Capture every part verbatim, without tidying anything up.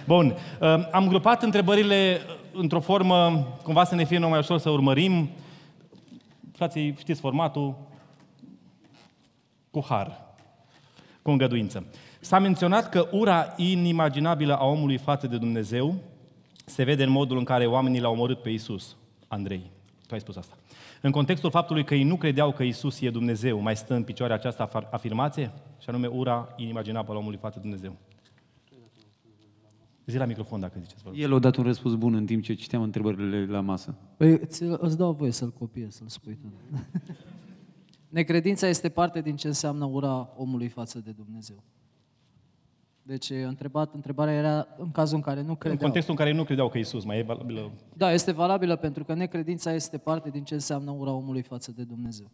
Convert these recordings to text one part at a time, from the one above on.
Bun. Am grupat întrebările într-o formă, cumva să ne fie mai ușor să urmărim. Frații, știți formatul? Cu har. Cu îngăduință. S-a menționat că ura inimaginabilă a omului față de Dumnezeu se vede în modul în care oamenii l-au omorât pe Iisus. Andrei, tu ai spus asta. În contextul faptului că ei nu credeau că Iisus e Dumnezeu, mai stă în picioare această afirmație? Și anume ura inimaginabilă a omului față de Dumnezeu. Zi la microfon dacă ziceți. El a dat un răspuns bun în timp ce citeam întrebările la masă. Păi îți dau voie să-l copiezi, să-l spui tu. Necredința este parte din ce înseamnă ura omului față de Dumnezeu. Deci, întrebat, întrebarea era în cazul în care nu credeau. În contextul în care nu credeau că Iisus mai e valabilă. Da, este valabilă pentru că necredința este parte din ce înseamnă ura omului față de Dumnezeu.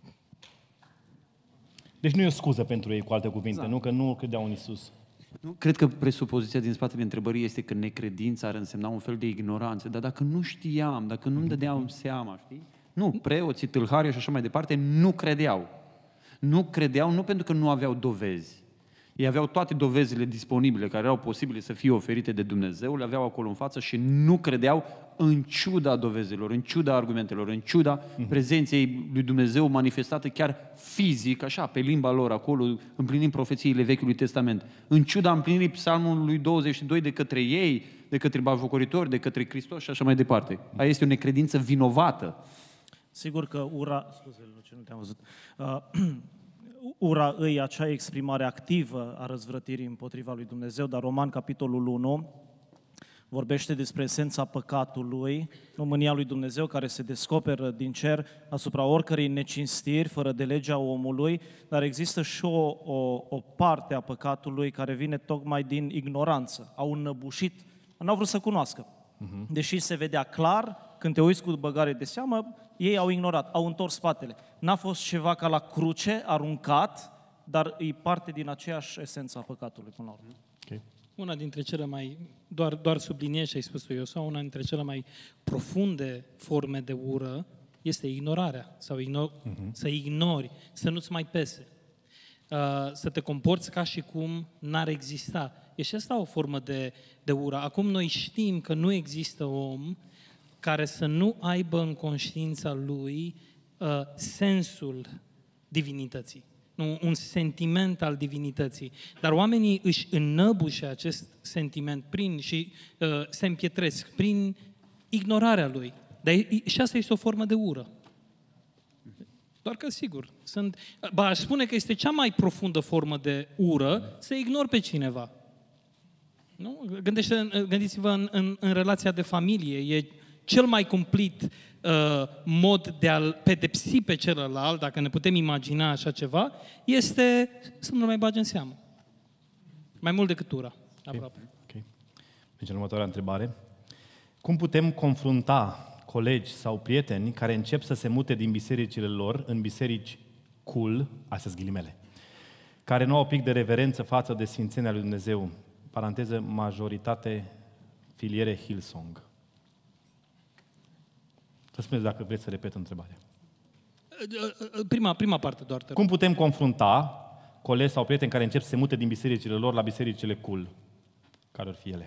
Deci nu e o scuză pentru ei, cu alte cuvinte, exact. Nu că nu credeau în Iisus. Nu, cred că presupoziția din spatele întrebării este că necredința ar însemna un fel de ignoranță. Dar dacă nu știam, dacă nu-mi dădeam seama, știi? Nu, preoții, tâlharii și așa mai departe, nu credeau. Nu credeau nu pentru că nu aveau dovezi. Ei aveau toate dovezile disponibile care erau posibile să fie oferite de Dumnezeu, le aveau acolo în față și nu credeau în ciuda dovezilor, în ciuda argumentelor, în ciuda uh-huh. prezenței lui Dumnezeu manifestată chiar fizic, așa, pe limba lor, acolo, împlinind profețiile Vechiului Testament. În ciuda împlinirii Psalmului douăzeci și doi de către ei, de către batjocoritori, de către Hristos și așa mai departe. Aia este o necredință vinovată. Sigur că ura... Scuze, Lucian, nu te-am văzut. Uh, ura îi acea exprimare activă a răzvrătirii împotriva lui Dumnezeu, dar Roman, capitolul unu, vorbește despre esența păcatului, mânia lui Dumnezeu care se descoperă din cer asupra oricărei necinstiri, fără de legea omului, dar există și o, o, o parte a păcatului care vine tocmai din ignoranță. Au înnăbușit, n-au vrut să cunoască. Uh-huh. Deși se vedea clar, când te uiți cu băgare de seamă, ei au ignorat, au întors spatele. N-a fost ceva ca la cruce, aruncat, dar e parte din aceeași esență a păcatului până la urmă. Okay. Una dintre cele mai, doar, doar subliniez și ai spus-o eu, sau una dintre cele mai profunde forme de ură este ignorarea, sau igno- uh-huh. să ignori, să nu-ți mai pese, uh, să te comporți ca și cum n-ar exista. E și asta o formă de, de ură. Acum noi știm că nu există om care să nu aibă în conștiința lui uh, sensul divinității, nu, un sentiment al divinității. Dar oamenii își înnăbușe acest sentiment prin și uh, se împietresc prin ignorarea lui. Dar e, și asta este o formă de ură. Doar că, sigur, sunt, ba, aș spune că este cea mai profundă formă de ură să ignori pe cineva. Nu? Gândește, gândiți-vă în, în, în relația de familie. E cel mai cumplit uh, mod de a-l pedepsi pe celălalt, dacă ne putem imagina așa ceva, este să nu mai bagi în seamă. Mai mult decât ura, aproape. Okay. Okay. Mergem la următoarea întrebare. Cum putem confrunta colegi sau prieteni care încep să se mute din bisericile lor în biserici cool, astea ghilimele, care nu au pic de reverență față de sfințenia lui Dumnezeu, paranteză, majoritate filiere Hillsong? Să spuneți dacă vreți să repet întrebarea. Prima, prima parte doar. Cum putem confrunta colegi sau prieteni care încep să se mute din bisericile lor la bisericile cool? Care ar fi ele?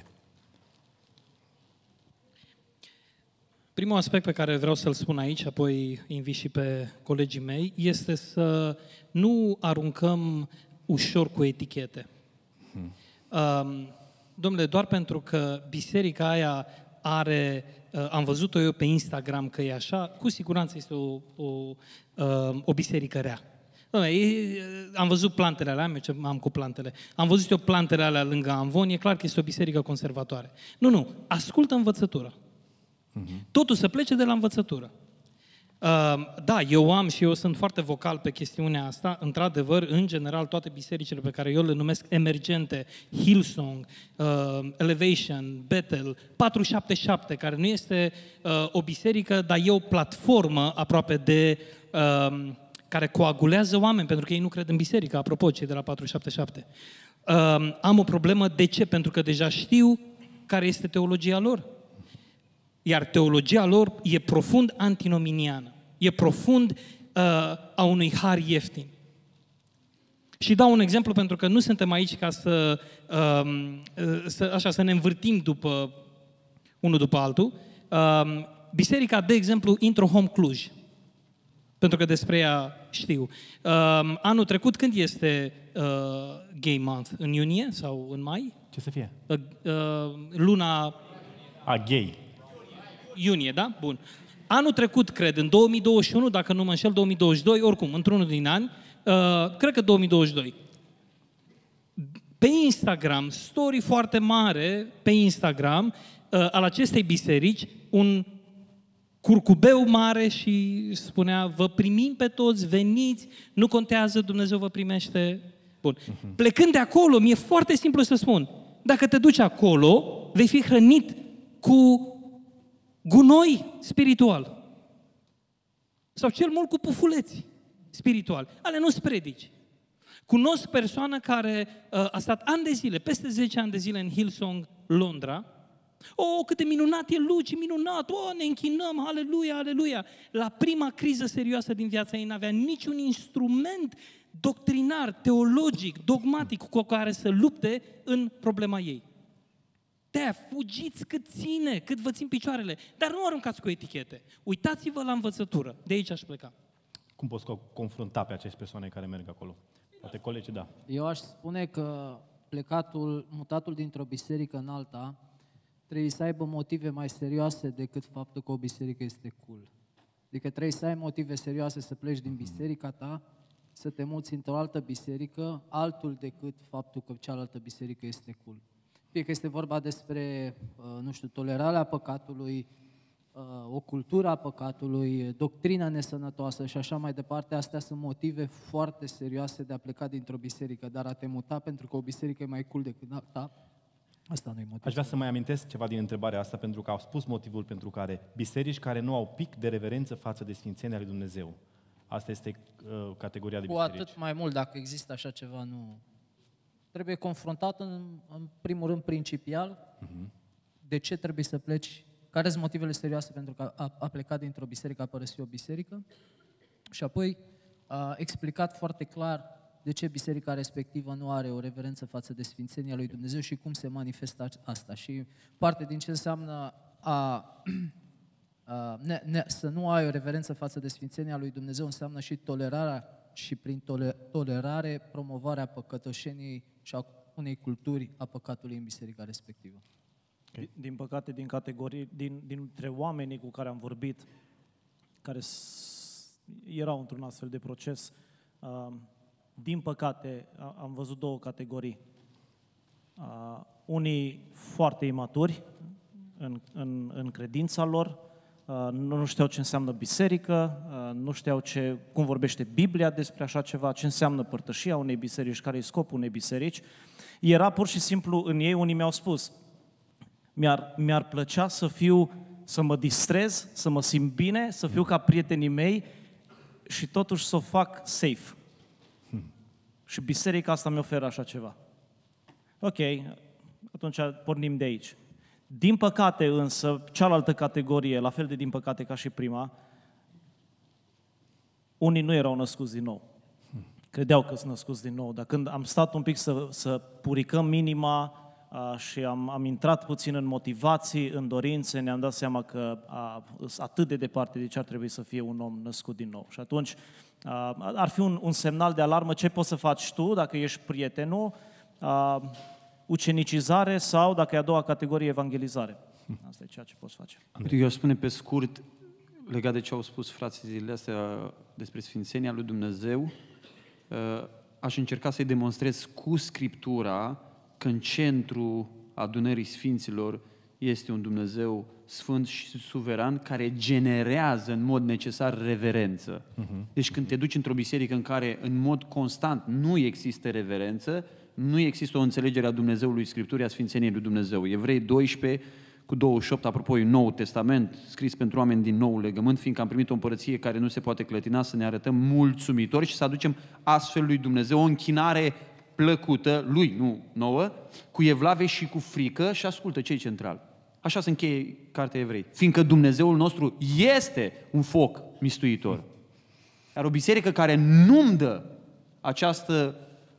Primul aspect pe care vreau să-l spun aici, apoi invit și pe colegii mei, este să nu aruncăm ușor cu etichete. Hmm. Um, domnule, doar pentru că biserica aia are, uh, am văzut-o eu pe Instagram că e așa, cu siguranță este o, o, uh, o biserică rea. Dom'le, e, am văzut plantele alea, am, eu am cu plantele, am văzut eu plantele alea lângă Amvon, e clar că este o biserică conservatoare. Nu, nu, ascultă învățătura. Uh-huh. Totul să plece de la învățătură. Uh, da, eu am și eu sunt foarte vocal pe chestiunea asta. Într-adevăr, în general, toate bisericile pe care eu le numesc emergente, Hillsong, uh, Elevation, Bethel, patru șapte șapte, care nu este uh, o biserică, dar e o platformă aproape de... Uh, care coagulează oameni, pentru că ei nu cred în biserică, apropo, cei de la patru șapte șapte. Uh, am o problemă. De ce? Pentru că deja știu care este teologia lor. Iar teologia lor e profund antinominiană. E profund uh, a unui har ieftin. Și dau un exemplu pentru că nu suntem aici ca să, um, să, așa, să ne învârtim după unul după altul. Um, biserica, de exemplu, Intro Home Cluj, pentru că despre ea știu. Um, anul trecut, când este uh, Gay Month? În iunie sau în mai? Ce să fie? Uh, uh, luna... A, gay. Iunie, da? Bun. Anul trecut, cred, în două mii douăzeci și unu, dacă nu mă înșel, două mii douăzeci și doi, oricum, într-unul din ani, uh, cred că două mii douăzeci și doi, pe Instagram, story foarte mare pe Instagram uh, al acestei biserici, un curcubeu mare și spunea, vă primim pe toți, veniți, nu contează, Dumnezeu vă primește. Bun. Uh-huh. Plecând de acolo, mi-e foarte simplu să spun, dacă te duci acolo, vei fi hrănit cu gunoi spiritual. Sau cel mult cu pufuleți spirituali. Ale nu-s predici. Cunosc persoană care uh, a stat ani de zile, peste zece ani de zile în Hillsong, Londra. Oh, cât de minunat e Luci, minunat, oh, ne închinăm, aleluia, aleluia. La prima criză serioasă din viața ei n-avea niciun instrument doctrinar, teologic, dogmatic cu care să lupte în problema ei. De-aia fugiți cât ține, cât vă țin picioarele, dar nu aruncați cu etichete. Uitați-vă la învățătură. De aici aș pleca. Cum poți confrunta pe aceste persoane care merg acolo? Poate colegii, da. Eu aș spune că plecatul, mutatul dintr-o biserică în alta, trebuie să aibă motive mai serioase decât faptul că o biserică este cool. Adică trebuie să ai motive serioase să pleci din biserica ta, să te muți într-o altă biserică, altul decât faptul că cealaltă biserică este cool. Fie că este vorba despre, nu știu, tolerarea păcatului, o cultură a păcatului, doctrina nesănătoasă și așa mai departe, astea sunt motive foarte serioase de a pleca dintr-o biserică, dar a te muta pentru că o biserică e mai cool decât alta, asta nu e motiv. Aș vrea să mai amintesc ceva din întrebarea asta, pentru că au spus motivul pentru care biserici care nu au pic de reverență față de sfințenia lui Dumnezeu. Asta este uh, categoria de Cu biserici. Cu atât mai mult, dacă există așa ceva, nu... Trebuie confruntat în, în primul rând principial, uh-huh. de ce trebuie să pleci, care sunt motivele serioase pentru că a, a plecat dintr-o biserică, a părăsit o biserică, și apoi a explicat foarte clar de ce biserica respectivă nu are o reverență față de sfințenia lui Dumnezeu și cum se manifestă asta. Și parte din ce înseamnă a, a, ne, ne, să nu ai o reverență față de sfințenia lui Dumnezeu înseamnă și tolerarea și prin tolerare promovarea păcătoșeniei și a unei culturi a păcatului în biserica respectivă. Okay. Din păcate, din categorii, din, dintre oamenii cu care am vorbit, care erau într-un astfel de proces, uh, din păcate am văzut două categorii. Uh, unii foarte imaturi în, în, în credința lor, uh, nu știau ce înseamnă biserică, uh, nu știau ce, cum vorbește Biblia despre așa ceva, ce înseamnă părtășia unei biserici, care e scopul unei biserici. Era pur și simplu în ei, unii mi-au spus, mi-ar, mi-ar plăcea să fiu, să mă distrez, să mă simt bine, să fiu ca prietenii mei și totuși să o fac safe. Hmm. Și biserica asta mi oferă așa ceva. Ok, atunci pornim de aici. Din păcate însă, cealaltă categorie, la fel de din păcate ca și prima, unii nu erau născuți din nou. Credeau că sunt născuți din nou, dar când am stat un pic să, să puricăm minima a, și am, am intrat puțin în motivații, în dorințe, ne-am dat seama că sunt atât de departe de ce ar trebui să fie un om născut din nou. Și atunci a, ar fi un, un semnal de alarmă, ce poți să faci tu dacă ești prietenul, a, ucenicizare sau, dacă e a doua categorie, evangelizare. Asta e ceea ce poți face. Eu aș spune pe scurt, legat de ce au spus frații zilele astea despre sfințenia lui Dumnezeu, aș încerca să-i demonstrez cu Scriptura că în centru adunării Sfinților este un Dumnezeu sfânt și suveran care generează în mod necesar reverență. Uh-huh. Deci când te duci într-o biserică în care în mod constant nu există reverență, nu există o înțelegere a Dumnezeului Scripturii, a sfințeniei lui Dumnezeu. Evrei doisprezece cu douăzeci și opt, apropo, un Nou Testament, scris pentru oameni din nou legământ, fiindcă am primit o împărăție care nu se poate clătina, să ne arătăm mulțumitori și să aducem astfel lui Dumnezeu o închinare plăcută, lui, nu nouă, cu evlave și cu frică, și ascultă ce e central. Așa se încheie Cartea Evrei. Fiindcă Dumnezeul nostru este un foc mistuitor. Iar o biserică care nu-mi dă această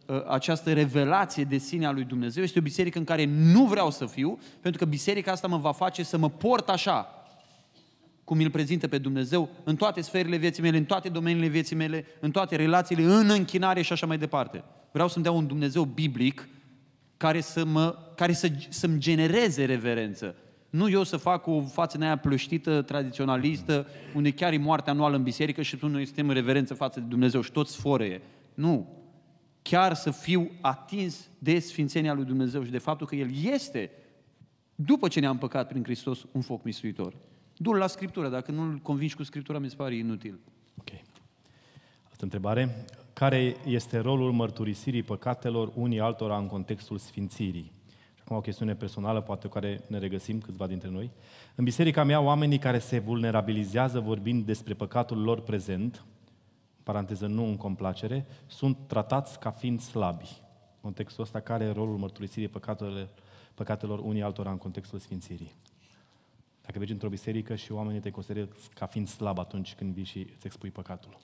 această revelație de sine a lui Dumnezeu, este o biserică în care nu vreau să fiu, pentru că biserica asta mă va face să mă port așa, cum îl prezintă pe Dumnezeu în toate sferele vieții mele, în toate domeniile vieții mele, în toate relațiile, în închinare și așa mai departe. Vreau să-mi dea un Dumnezeu biblic care, să mă, care să, să-mi genereze reverență. Nu eu să fac o față în aia plăștită, tradiționalistă, unde chiar e moartea anuală în biserică și noi suntem în reverență față de Dumnezeu și toți sfărăie. Nu. Chiar să fiu atins de sfințenia lui Dumnezeu și de faptul că El este, după ce ne-am păcat prin Hristos, un foc mistuitor. Du-l la Scriptură, dacă nu-l convingi cu Scriptura, mi se pare inutil. Ok. Altă întrebare. Care este rolul mărturisirii păcatelor unii altora în contextul sfințirii? Acum o chestiune personală, poate care ne regăsim câțiva dintre noi. În biserica mea, oamenii care se vulnerabilizează vorbind despre păcatul lor prezent, în paranteză nu în complacere, sunt tratați ca fiind slabi. În contextul ăsta, care e rolul mărturisirii păcatelor, păcatelor unii altora în contextul sfințirii? Dacă mergi într-o biserică și oamenii te consideră ca fiind slab atunci când vii și îți expui păcatul.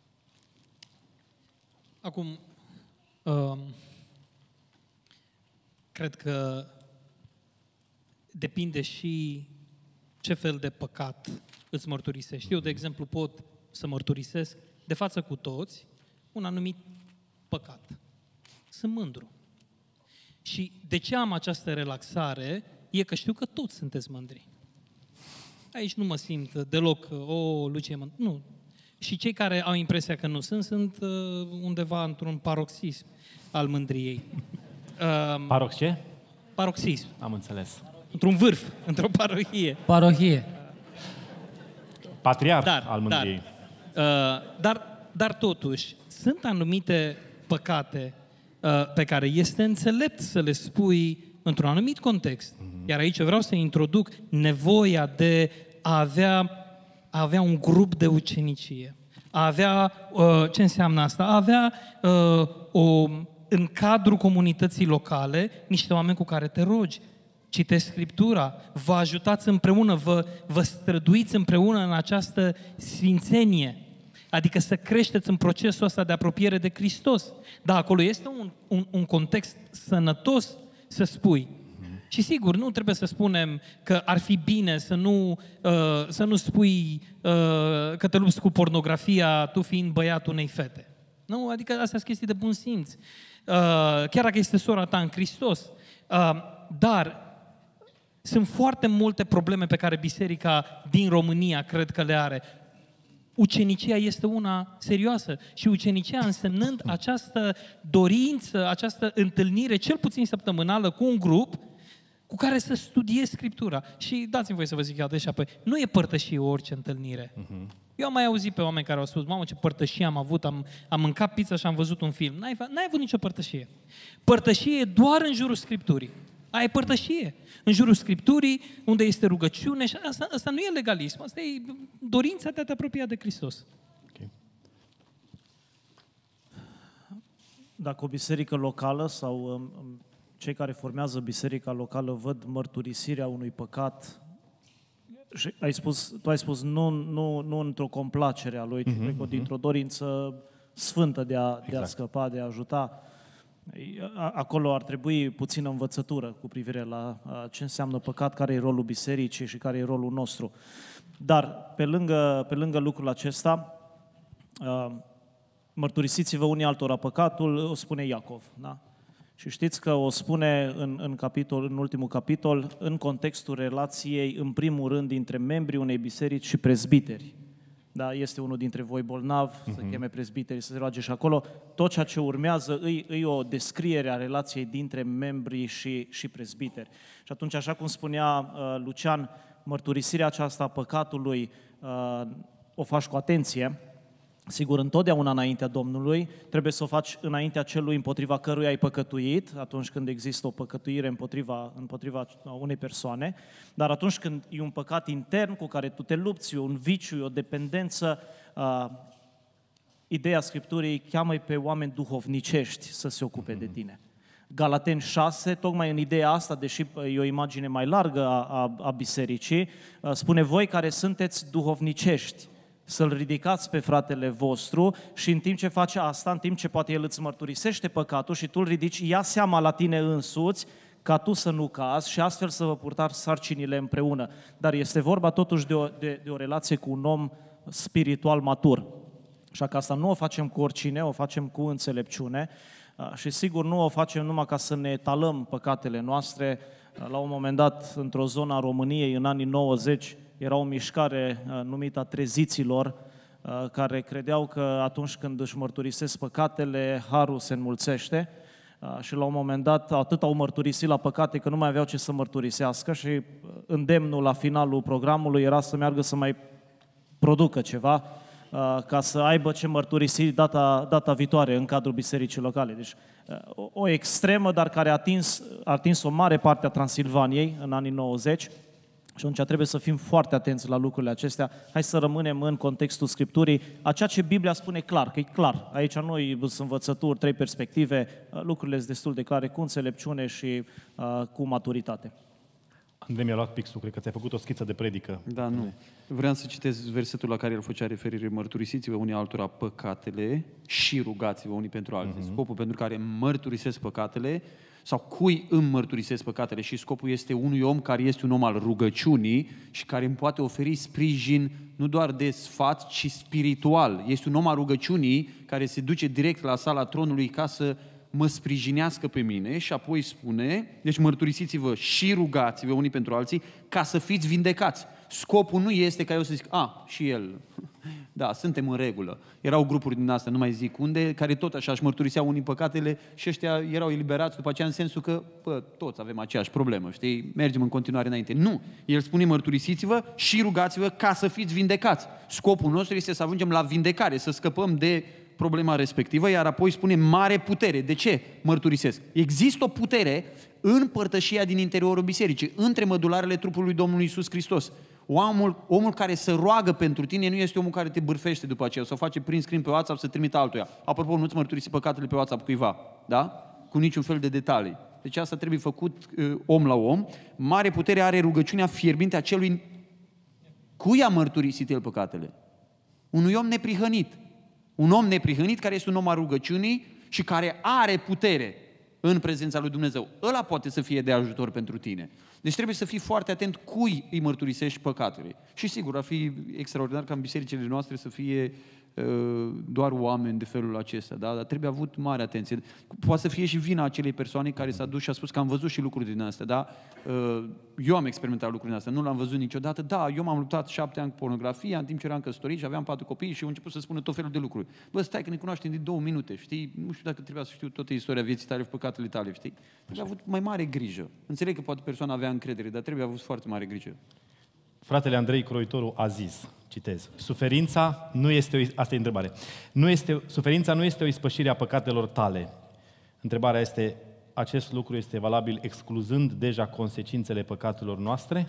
Acum, uh, cred că depinde și ce fel de păcat îți mărturisești. Eu, de exemplu, pot să mărturisesc de față cu toți un anumit păcat. Sunt mândru. Și de ce am această relaxare e că știu că toți sunteți mândri. Aici nu mă simt deloc, o, Lucie, mă... nu. Și cei care au impresia că nu sunt, sunt uh, undeva într-un paroxism al mândriei. Uh, Parox ce? Paroxism. Am înțeles. Într-un vârf, într-o parohie. Parohie. Patriarh Dar, al mândriei. Dar, uh, dar, dar totuși, sunt anumite păcate uh, pe care este înțelept să le spui într-un anumit context. Mm-hmm. Iar aici vreau să introduc nevoia de a avea, a avea un grup de ucenicie. A avea, uh, ce înseamnă asta? A avea uh, o, în cadrul comunității locale niște oameni cu care te rogi. Citeți Scriptura, vă ajutați împreună, vă, vă străduiți împreună în această sfințenie. Adică să creșteți în procesul ăsta de apropiere de Hristos. Dar acolo este un, un, un context sănătos să spui. Mm-hmm. Și sigur, nu trebuie să spunem că ar fi bine să nu, uh, să nu spui uh, că te lupți cu pornografia tu fiind băiatul unei fete. Nu? Adică astea sunt chestii de bun simț. Uh, chiar dacă este sora ta în Hristos. Uh, dar sunt foarte multe probleme pe care biserica din România cred că le are. Ucenicia este una serioasă și ucenicia însemnând această dorință, această întâlnire, cel puțin săptămânală, cu un grup cu care să studiezi Scriptura. Și dați-mi voie să vă zic iată și apoi, nu e părtășie orice întâlnire. Uh-huh. Eu am mai auzit pe oameni care au spus, mamă, ce părtășie am avut, am, am mâncat pizza și am văzut un film. N-ai, n-ai avut nicio părtășie. Părtășie e doar în jurul Scripturii. Aia e părtășie. În jurul Scripturii, unde este rugăciune, și asta, asta nu e legalism, asta e dorința de a te apropia de Hristos. Okay. Dacă o biserică locală sau um, cei care formează biserica locală văd mărturisirea unui păcat, și ai spus, tu ai spus nu, nu, nu într-o complacere a lui, ci mm-hmm, dintr-o dorință sfântă de a, exact. de a scăpa, de a ajuta. Acolo ar trebui puțină învățătură cu privire la ce înseamnă păcat, care e rolul bisericii și care e rolul nostru. Dar, pe lângă, pe lângă lucrul acesta, mărturisiți-vă unii altora păcatul, o spune Iacov. Da? Și știți că o spune în, în, capitol, în ultimul capitol, în contextul relației, în primul rând, dintre membrii unei biserici și prezbiteri. Da, este unul dintre voi bolnav, uh-huh. să cheme prezbiteri, să se roage și acolo. Tot ceea ce urmează îi, îi o descriere a relației dintre membrii și, și prezbiteri. Și atunci, așa cum spunea uh, Lucian, mărturisirea aceasta a păcatului uh, o faci cu atenție. Sigur, întotdeauna înaintea Domnului, trebuie să o faci înaintea celui împotriva căruia ai păcătuit, atunci când există o păcătuire împotriva, împotriva unei persoane, dar atunci când e un păcat intern cu care tu te lupți, un viciu, o dependență, uh, ideea Scripturii cheamă pe oameni duhovnicești să se ocupe de tine. Galateni șase, tocmai în ideea asta, deși e o imagine mai largă a, a, a bisericii, uh, spune voi care sunteți duhovnicești, să-l ridicați pe fratele vostru și în timp ce face asta, în timp ce poate el îți mărturisește păcatul și tu îl ridici, ia seama la tine însuți ca tu să nu cazi și astfel să vă purtați sarcinile împreună. Dar este vorba totuși de o, de, de o relație cu un om spiritual matur. Așa că asta nu o facem cu oricine, o facem cu înțelepciune și sigur nu o facem numai ca să ne etalăm păcatele noastre. La un moment dat, într-o zonă a României, în anii nouăzeci, era o mișcare numită a treziților, care credeau că atunci când își mărturisesc păcatele, harul se înmulțește. Și la un moment dat, atât au mărturisit la păcate că nu mai aveau ce să mărturisească și îndemnul la finalul programului era să meargă să mai producă ceva, ca să aibă ce mărturisi data, data viitoare în cadrul bisericii locale. Deci o, o extremă, dar care a atins, a atins o mare parte a Transilvaniei în anii nouăzeci și atunci trebuie să fim foarte atenți la lucrurile acestea. Hai să rămânem în contextul Scripturii, a ceea ce Biblia spune clar, că e clar. Aici nu sunt învățături, trei perspective, lucrurile sunt destul de clare, cu înțelepciune și uh, cu maturitate. Andrei, mi-a luat pixul, cred că ți-ai făcut o schiță de predică. Da, nu. Vreau să citesc versetul la care el făcea referire. Mărturisiți-vă unii altora păcatele și rugați-vă unii pentru alții. Uh-huh. Scopul pentru care mărturisesc păcatele sau cui îmi mărturisesc păcatele și scopul este unui om care este un om al rugăciunii și care îmi poate oferi sprijin nu doar de sfat, ci spiritual. Este un om al rugăciunii care se duce direct la sala tronului ca să mă sprijinească pe mine și apoi spune, deci mărturisiți-vă și rugați-vă unii pentru alții ca să fiți vindecați. Scopul nu este ca eu să zic, a, și el, da, suntem în regulă. Erau grupuri din astea, nu mai zic unde, care tot așa își mărturiseau unii păcatele și ăștia erau eliberați după aceea în sensul că, bă, toți avem aceeași problemă, știi, mergem în continuare înainte. Nu, el spune mărturisiți-vă și rugați-vă ca să fiți vindecați. Scopul nostru este să ajungem la vindecare, să scăpăm de problema respectivă, iar apoi spune mare putere. De ce mărturisesc? Există o putere în părtășia din interiorul bisericii, între mădularele trupului Domnului Iisus Hristos. Omul, omul care se roagă pentru tine nu este omul care te bârfește după aceea, sau face print screen pe WhatsApp să trimită altuia. Apropo, nu-ți mărturisi păcatele pe WhatsApp cuiva, da? Cu niciun fel de detalii. Deci asta trebuie făcut uh, om la om. Mare putere are rugăciunea fierbinte a celui cui a mărturisit el păcatele. Unui om neprihănit. Un om neprihănit care este un om al rugăciunii și care are putere în prezența lui Dumnezeu. Ăla poate să fie de ajutor pentru tine. Deci trebuie să fii foarte atent cui îi mărturisești păcatele. Și sigur, ar fi extraordinar ca în bisericile noastre să fie uh, doar oameni de felul acesta, da? Dar trebuie avut mare atenție. Poate să fie și vina acelei persoane care s-a dus și a spus că am văzut și lucruri din astea, da? Uh, eu am experimentat lucruri din astea, nu l-am văzut niciodată. Da, eu m-am luptat șapte ani cu pornografia, în timp ce eram căsătorit și aveam patru copii și au început să spună tot felul de lucruri. Bă, stai că ne cunoaștem de două minute, știi? Nu știu dacă trebuia să știu toată istoria vieții tale și păcatele tale, știi? Trebuie avut mai mare grijă. Înțeleg că poate persoana avea încredere, dar trebuie avut foarte mare grijă. Fratele Andrei Croitoru a zis, citez, suferința nu este o, asta e întrebare, nu este, suferința nu este o ispășire a păcatelor tale. Întrebarea este, acest lucru este valabil excluzând deja consecințele păcatelor noastre?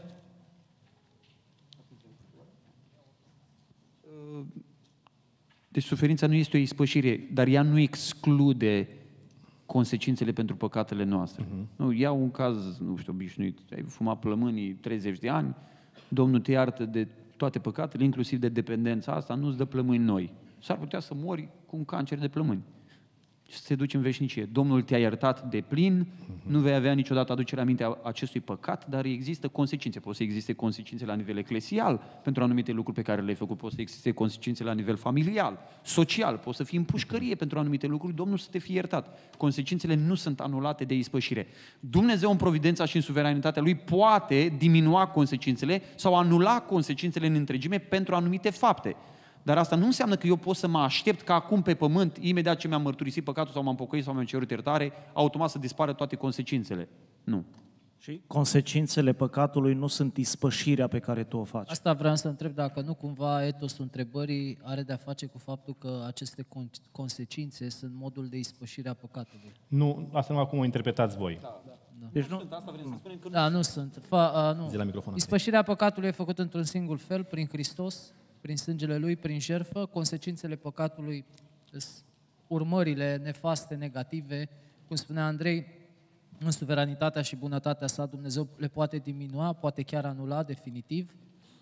Deci suferința nu este o ispășire, dar ea nu exclude consecințele pentru păcatele noastre. Uh-huh. Nu, iau un caz, nu știu, obișnuit, ai fumat plămânii treizeci de ani, Domnul te iartă de toate păcatele, inclusiv de dependența asta, nu-ți dă plămâni noi. S-ar putea să mori cu un cancer de plămâni și să te duci în veșnicie. Domnul te-a iertat de plin, nu vei avea niciodată aducerea aminte a acestui păcat, dar există consecințe. Pot să existe consecințe la nivel eclesial pentru anumite lucruri pe care le-ai făcut, pot să existe consecințe la nivel familial, social, pot să fii în pușcărie pentru anumite lucruri, Domnul să te fie iertat. Consecințele nu sunt anulate de ispășire. Dumnezeu în providența și în suveranitatea Lui poate diminua consecințele sau anula consecințele în întregime pentru anumite fapte. Dar asta nu înseamnă că eu pot să mă aștept ca acum pe pământ, imediat ce mi-am mărturisit păcatul sau m-am pocăit sau mi-am cerut iertare, automat să dispară toate consecințele. Nu. Și consecințele păcatului nu sunt ispășirea pe care tu o faci. Asta vreau să întreb, dacă nu cumva etosul întrebării are de-a face cu faptul că aceste con- consecințe sunt modul de ispășire a păcatului. Nu, asta numai cum o interpretați voi. Da, da. Da. Deci nu, Asta vrem să spunem că Da, nu sunt. Fa, uh, nu. Zi la microfon. Ispășirea păcatului e făcută într-un singur fel, prin Hristos, prin sângele Lui, prin jertfă. Consecințele păcatului sunt urmările nefaste, negative. Cum spunea Andrei, în suveranitatea și bunătatea sa, Dumnezeu le poate diminua, poate chiar anula definitiv.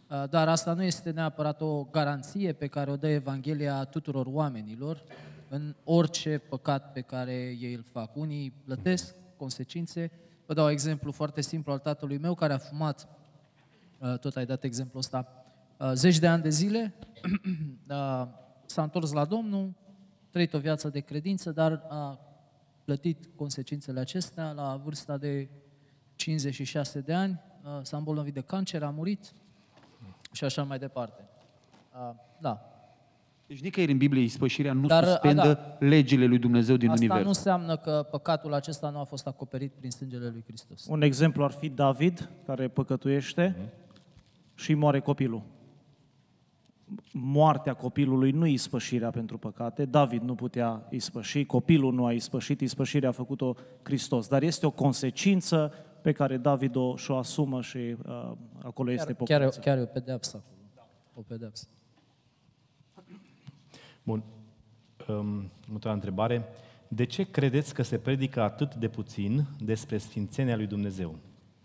Uh, Dar asta nu este neapărat o garanție pe care o dă Evanghelia tuturor oamenilor în orice păcat pe care ei îl fac. Unii plătesc consecințe. Vă dau exemplu foarte simplu al tatălui meu care a fumat, uh, tot ai dat exemplul ăsta, uh, zeci de ani de zile, uh, s-a întors la Domnul, trăit o viață de credință, dar a plătit consecințele acestea la vârsta de cincizeci și șase de ani, uh, s-a îmbolnăvit de cancer, a murit și așa mai departe. Uh, Da. Deci nicăieri în Biblie ispășirea nu Dar, a, suspendă da. legile lui Dumnezeu din Asta univers. nu înseamnă că păcatul acesta nu a fost acoperit prin sângele lui Hristos. Un exemplu ar fi David, care păcătuiește și moare copilul. Moartea copilului nu ispășirea pentru păcate, David nu putea ispăși, copilul nu a ispășit, ispășirea a făcut-o Hristos, dar este o consecință pe care David o, și-o asumă și uh, acolo este Chiar, chiar, e, pocăință. chiar e o pedeapsă acolo. O pedeapsă. Bun. Um, următoarea întrebare. De ce credeți că se predică atât de puțin despre sfințenia lui Dumnezeu?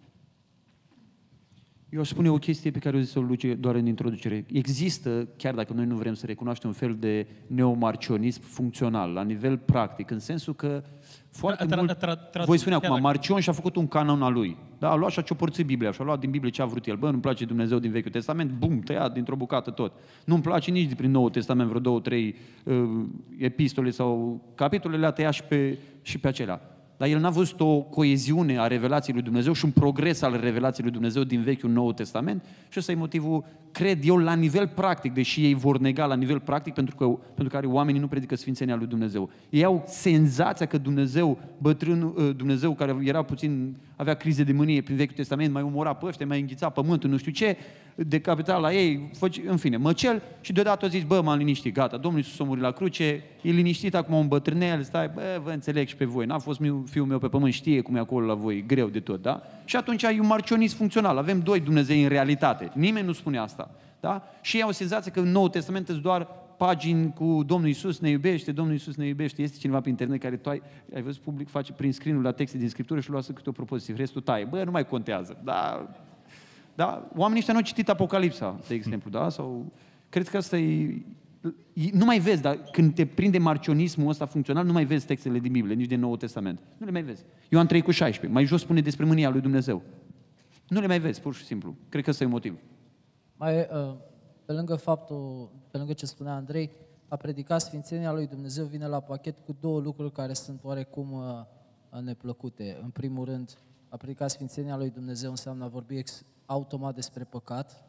Eu aș spune o chestie pe care o zis-o Luce doar în introducere. Există, chiar dacă noi nu vrem să recunoaștem, un fel de neomarcionism funcțional, la nivel practic, în sensul că foarte Tra- tra- mult... tra- tra- voi spune chiar acum, dacă- Marcion și-a făcut un canon al lui. Da, a luat și a ciopărțit Biblia și a luat din Biblie ce a vrut el. Bă, nu-mi place Dumnezeu din Vechiul Testament, bum, tăiat dintr-o bucată tot. Nu-mi place nici din Noul Testament, vreo două, trei uh, epistole sau capitole, le-a tăiat și pe, și pe acelea. Dar el n-a văzut o coeziune a revelației lui Dumnezeu și un progres al revelației lui Dumnezeu din Vechiul Noul Testament și ăsta e motivul, cred eu, la nivel practic, deși ei vor nega la nivel practic pentru, că, pentru care oamenii nu predică sfințenia lui Dumnezeu. Ei au senzația că Dumnezeu, bătrân, Dumnezeu care era puțin, avea crize de mânie prin Vechiul Testament, mai umora pe ăștia, mai înghița pământul, nu știu ce, decapita la ei, făci, în fine, măcel și deodată a zis, bă, m-am liniștit, gata, Domnul Iisus a murit la cruce, e liniștit acum un bătrânel, stai, bă, vă înțeleg și pe voi, n-a fost fiul meu pe pământ, știe cum e acolo la voi, greu de tot, da? Și atunci e un marcionism funcțional, avem doi Dumnezei în realitate, nimeni nu spune asta, da? Și ei au senzația că în Noul Testament sunt doar pagini cu Domnul Iisus ne iubește, Domnul Iisus ne iubește, este cineva pe internet care tu ai, ai văzut public, face prin screen-ul la texte din Scriptură și luasă câte o propoziție, restul taie, bă, nu mai contează, da? Da? Oamenii ăștia nu au citit Apocalipsa, de exemplu, da? Sau, cred că asta e... Nu mai vezi, dar când te prinde marcionismul ăsta funcțional, nu mai vezi textele din Biblie, nici din Noul Testament. Nu le mai vezi. Ioan trei cu șaisprezece, mai jos spune despre mânia lui Dumnezeu. Nu le mai vezi, pur și simplu. Cred că ăsta e motiv. Mai, uh, pe lângă faptul, pe lângă ce spunea Andrei, a predica sfințenia lui Dumnezeu vine la pachet cu două lucruri care sunt oarecum uh, neplăcute. În primul rând, a predica sfințenia lui Dumnezeu înseamnă a vorbi ex- automat despre păcat,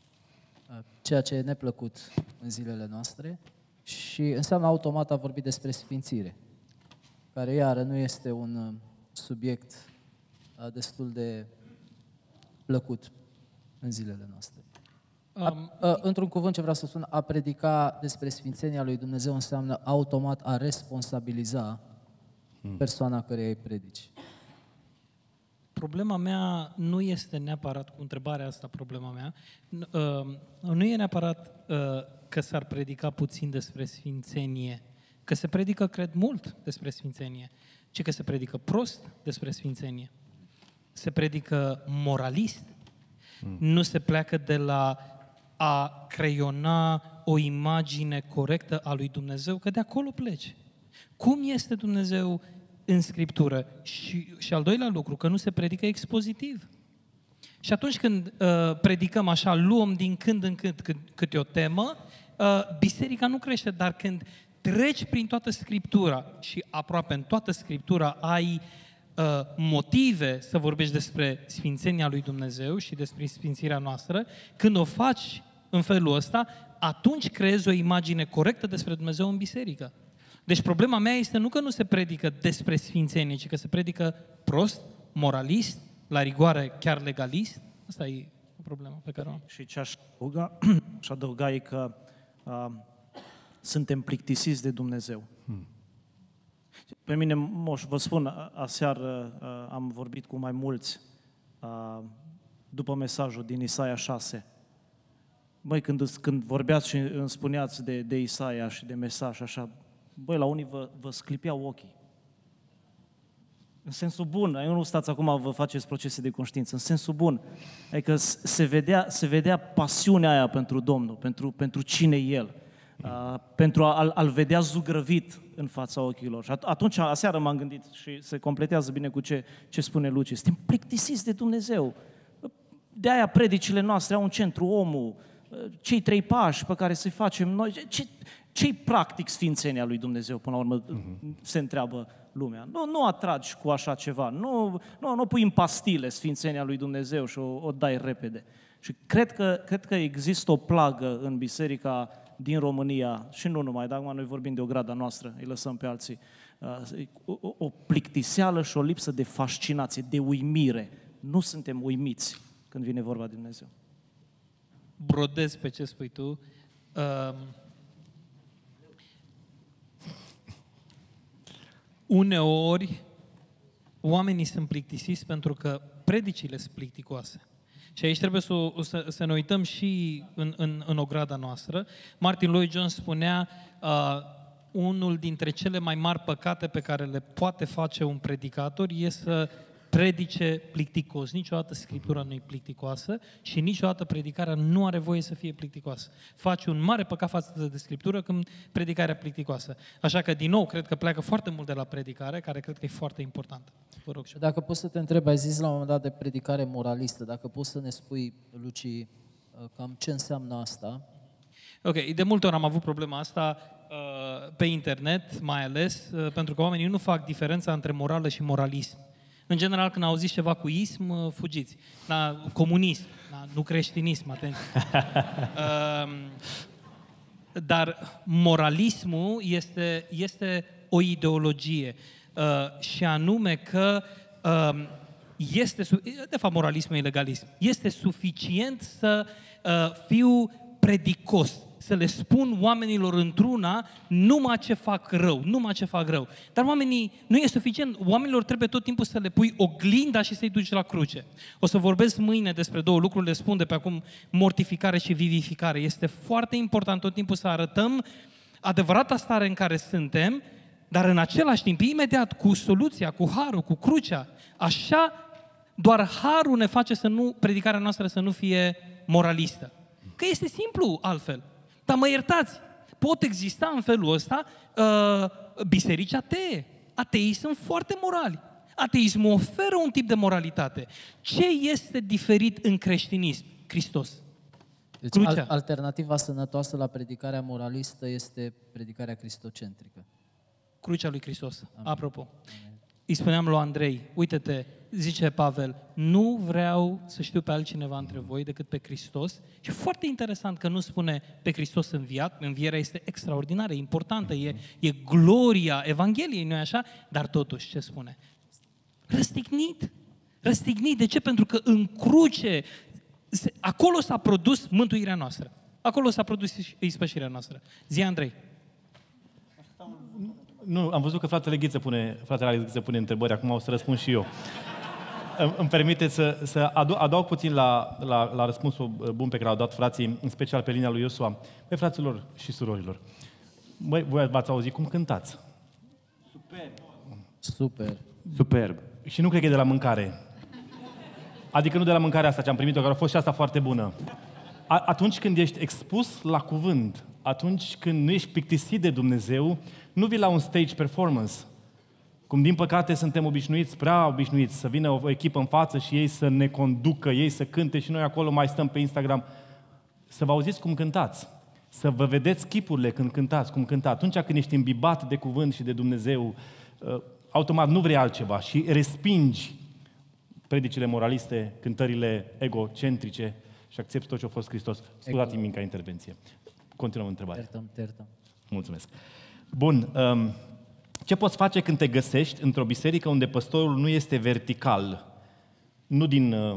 ceea ce e neplăcut în zilele noastre, și înseamnă automat a vorbi despre sfințire, care iară nu este un subiect destul de plăcut în zilele noastre. A, a, într-un cuvânt ce vreau să spun, a predica despre sfințenia lui Dumnezeu înseamnă automat a responsabiliza persoana care îi predici. Problema mea nu este neapărat cu întrebarea asta, problema mea, nu e neapărat că s-ar predica puțin despre sfințenie, că se predică, cred, mult despre sfințenie, ci că se predică prost despre sfințenie. Se predică moralist, mm. nu se pleacă de la a creiona o imagine corectă a lui Dumnezeu, că de acolo pleci. Cum este Dumnezeu în Scriptură? Și, și al doilea lucru, că nu se predică expozitiv. Și atunci când uh, predicăm așa, luăm din când în când cât, câte o temă, uh, biserica nu crește, dar când treci prin toată Scriptura și aproape în toată Scriptura ai uh, motive să vorbești despre sfințenia lui Dumnezeu și despre sfințirea noastră, când o faci în felul ăsta, atunci creezi o imagine corectă despre Dumnezeu în biserică. Deci problema mea este nu că nu se predică despre sfințenie, ci că se predică prost, moralist, la rigoare chiar legalist. Asta e o problemă pe care o am. Și ce aș adăuga, aș adăuga e că uh, suntem plictisiți de Dumnezeu. Hmm. Pe mine, moș, vă spun, aseară uh, am vorbit cu mai mulți uh, după mesajul din Isaia șase. Băi, când, când vorbeați și îmi spuneați de, de Isaia și de mesaj așa, băi, la unii vă, vă sclipeau ochii. În sensul bun, eu nu stați acum, vă faceți procese de conștiință, în sensul bun. Adică se vedea, se vedea pasiunea aia pentru Domnul, pentru, pentru cine e El, uh, pentru a, a-L vedea zugrăvit în fața ochilor. Și atunci, aseară m-am gândit și se completează bine cu ce, ce spune Luci. Suntem plictisiți de Dumnezeu. De aia predicile noastre au un centru, omul, cei trei pași pe care să-i facem noi. Ce, ce-i practic sfințenia lui Dumnezeu, până la urmă, uh-huh. se întreabă lumea. Nu, nu atragi cu așa ceva, nu, nu, nu pui în pastile sfințenia lui Dumnezeu și o, o dai repede. Și cred că, cred că există o plagă în biserica din România, și nu numai, dar acum noi vorbim de o grada noastră, îi lăsăm pe alții, o, o, o plictiseală și o lipsă de fascinație, de uimire. Nu suntem uimiți când vine vorba de Dumnezeu. Brodez pe ce spui tu. Uh, uneori, oamenii sunt plictisiți pentru că predicile sunt plicticoase. Și aici trebuie să, să, să ne uităm și în, în, în ograda noastră. Martin Lloyd-Jones spunea uh, unul dintre cele mai mari păcate pe care le poate face un predicator e să predice plicticos. Niciodată Scriptura nu e plicticoasă și niciodată predicarea nu are voie să fie plicticoasă. Faci un mare păcat față de Scriptură când predicarea plicticoasă. Așa că, din nou, cred că pleacă foarte mult de la predicare, care cred că e foarte importantă. Vă rog. Dacă poți să te întreb, ai zis la un moment dat de predicare moralistă, dacă poți să ne spui, Luci, cam ce înseamnă asta? Ok, de multe ori am avut problema asta uh, pe internet, mai ales, uh, pentru că oamenii nu fac diferența între morală și moralism. În general, când auziți ceva cu ism, fugiți. Da, comunism, da, nu creștinism, atenție. uh, dar moralismul este, este o ideologie uh, și anume că uh, este, de fapt moralismul e legalism, este suficient să uh, fiu predicos, să le spun oamenilor într-una numai ce fac rău, numai ce fac rău. Dar oamenii, nu e suficient, oamenilor trebuie tot timpul să le pui oglinda și să-i duci la cruce. O să vorbesc mâine despre două lucruri, le spun de pe acum, mortificare și vivificare. Este foarte important tot timpul să arătăm adevărata stare în care suntem, dar în același timp, imediat, cu soluția, cu harul, cu crucea, așa, doar harul ne face să nu, predicarea noastră să nu fie moralistă. Că este simplu altfel. Dar mă iertați, pot exista în felul ăsta uh, biserici atee. Ateii sunt foarte morali. Ateismul oferă un tip de moralitate. Ce este diferit în creștinism? Hristos. Deci al- alternativa sănătoasă la predicarea moralistă este predicarea cristocentrică. Crucea lui Hristos. Amin. Apropo. Amin. Îi spuneam lui Andrei, uite-te, zice Pavel, nu vreau să știu pe altcineva între voi decât pe Hristos. Și foarte interesant că nu spune pe Hristos înviat, învierea este extraordinară, importantă, e, e gloria Evangheliei, nu-i așa? Dar totuși, ce spune? Răstignit. Răstignit. De ce? Pentru că în cruce, acolo s-a produs mântuirea noastră. Acolo s-a produs ispășirea noastră. Zi, Andrei. Nu, am văzut că fratele Ghiță pune, fratele Alex Ghiță pune întrebări, acum o să răspund și eu. Îmi, îmi permite să, să adaug puțin la, la, la răspunsul bun pe care l-au dat frații, în special pe linia lui Iosua. Băi, fraților și surorilor, băi, voi v-ați auzit cum cântați? Super. Super. Superb. Și nu cred că e de la mâncare. Adică nu de la mâncarea asta ce am primit-o, care a fost și asta foarte bună. A, atunci când ești expus la cuvânt, atunci când nu ești plictisit de Dumnezeu, nu vii la un stage performance. Cum din păcate suntem obișnuiți, prea obișnuiți, să vină o echipă în față și ei să ne conducă, ei să cânte și noi acolo mai stăm pe Instagram. Să vă auziți cum cântați. Să vă vedeți chipurile când cântați, cum cântați. Atunci când ești imbibat de cuvânt și de Dumnezeu, automat nu vrei altceva și respingi predicile moraliste, cântările egocentrice și accepti tot ce a fost Hristos. Scuzați-mi mica intervenție. Continuăm întrebarea. Tertăm, tertăm. Mulțumesc. Bun. Um, ce poți face când te găsești într-o biserică unde păstorul nu este vertical? Nu din... Uh...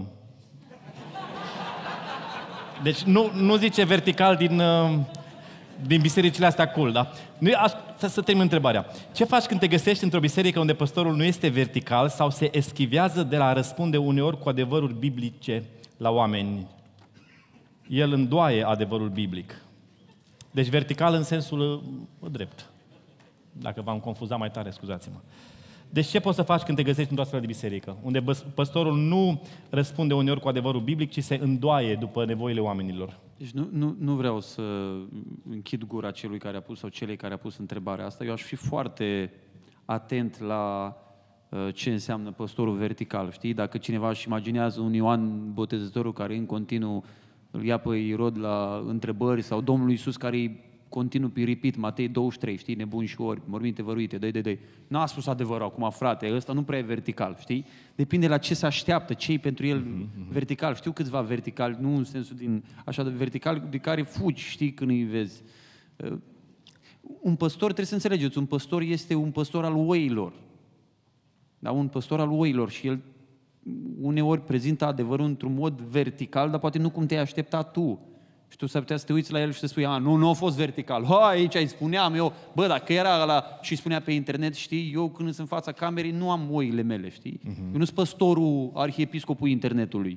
Deci nu, nu zice vertical din, uh, din bisericile astea cool, da? Nu, să, să termin întrebarea. Ce faci când te găsești într-o biserică unde păstorul nu este vertical sau se eschivează de la a răspunde uneori cu adevăruri biblice la oameni? El îndoaie adevărul biblic. Deci vertical în sensul uh, drept. Dacă v-am confuzat mai tare, scuzați-mă. Deci ce poți să faci când te găsești într-o astfel de biserică? Unde păstorul nu răspunde uneori cu adevărul biblic, ci se îndoaie după nevoile oamenilor. Deci nu, nu, nu vreau să închid gura celui care a pus sau celei care a pus întrebarea asta. Eu aș fi foarte atent la uh, ce înseamnă păstorul vertical. Știi? Dacă cineva își imaginează un Ioan Botezătorul care în continuu îl ia pe Irod la întrebări sau Domnul Iisus care îi continuu pe repeat, Matei douăzeci și trei, știi, nebuni și ori, morminte văruite, dă-i, dă-i, dă-i. N-a spus adevărul acum, frate, ăsta nu prea e vertical, știi? Depinde la ce se așteaptă, ce e pentru el mm-hmm. vertical. Știu câțiva vertical, nu în sensul din așa de vertical, de care fugi, știi, când îi vezi. Uh, un păstor, trebuie să înțelegeți, un păstor este un păstor al oilor. Da? Un păstor al oilor și el uneori prezintă adevărul într-un mod vertical, dar poate nu cum te-ai aștepta tu. Și tu s-ar putea să te uiți la el și să spui, a, nu, nu a fost vertical. Ha, aici îi spuneam eu, bă, dacă era ăla și spunea pe internet, știi, eu când sunt în fața camerei nu am oile mele, știi? Uh-huh. Eu nu sunt păstorul, arhiepiscopul internetului.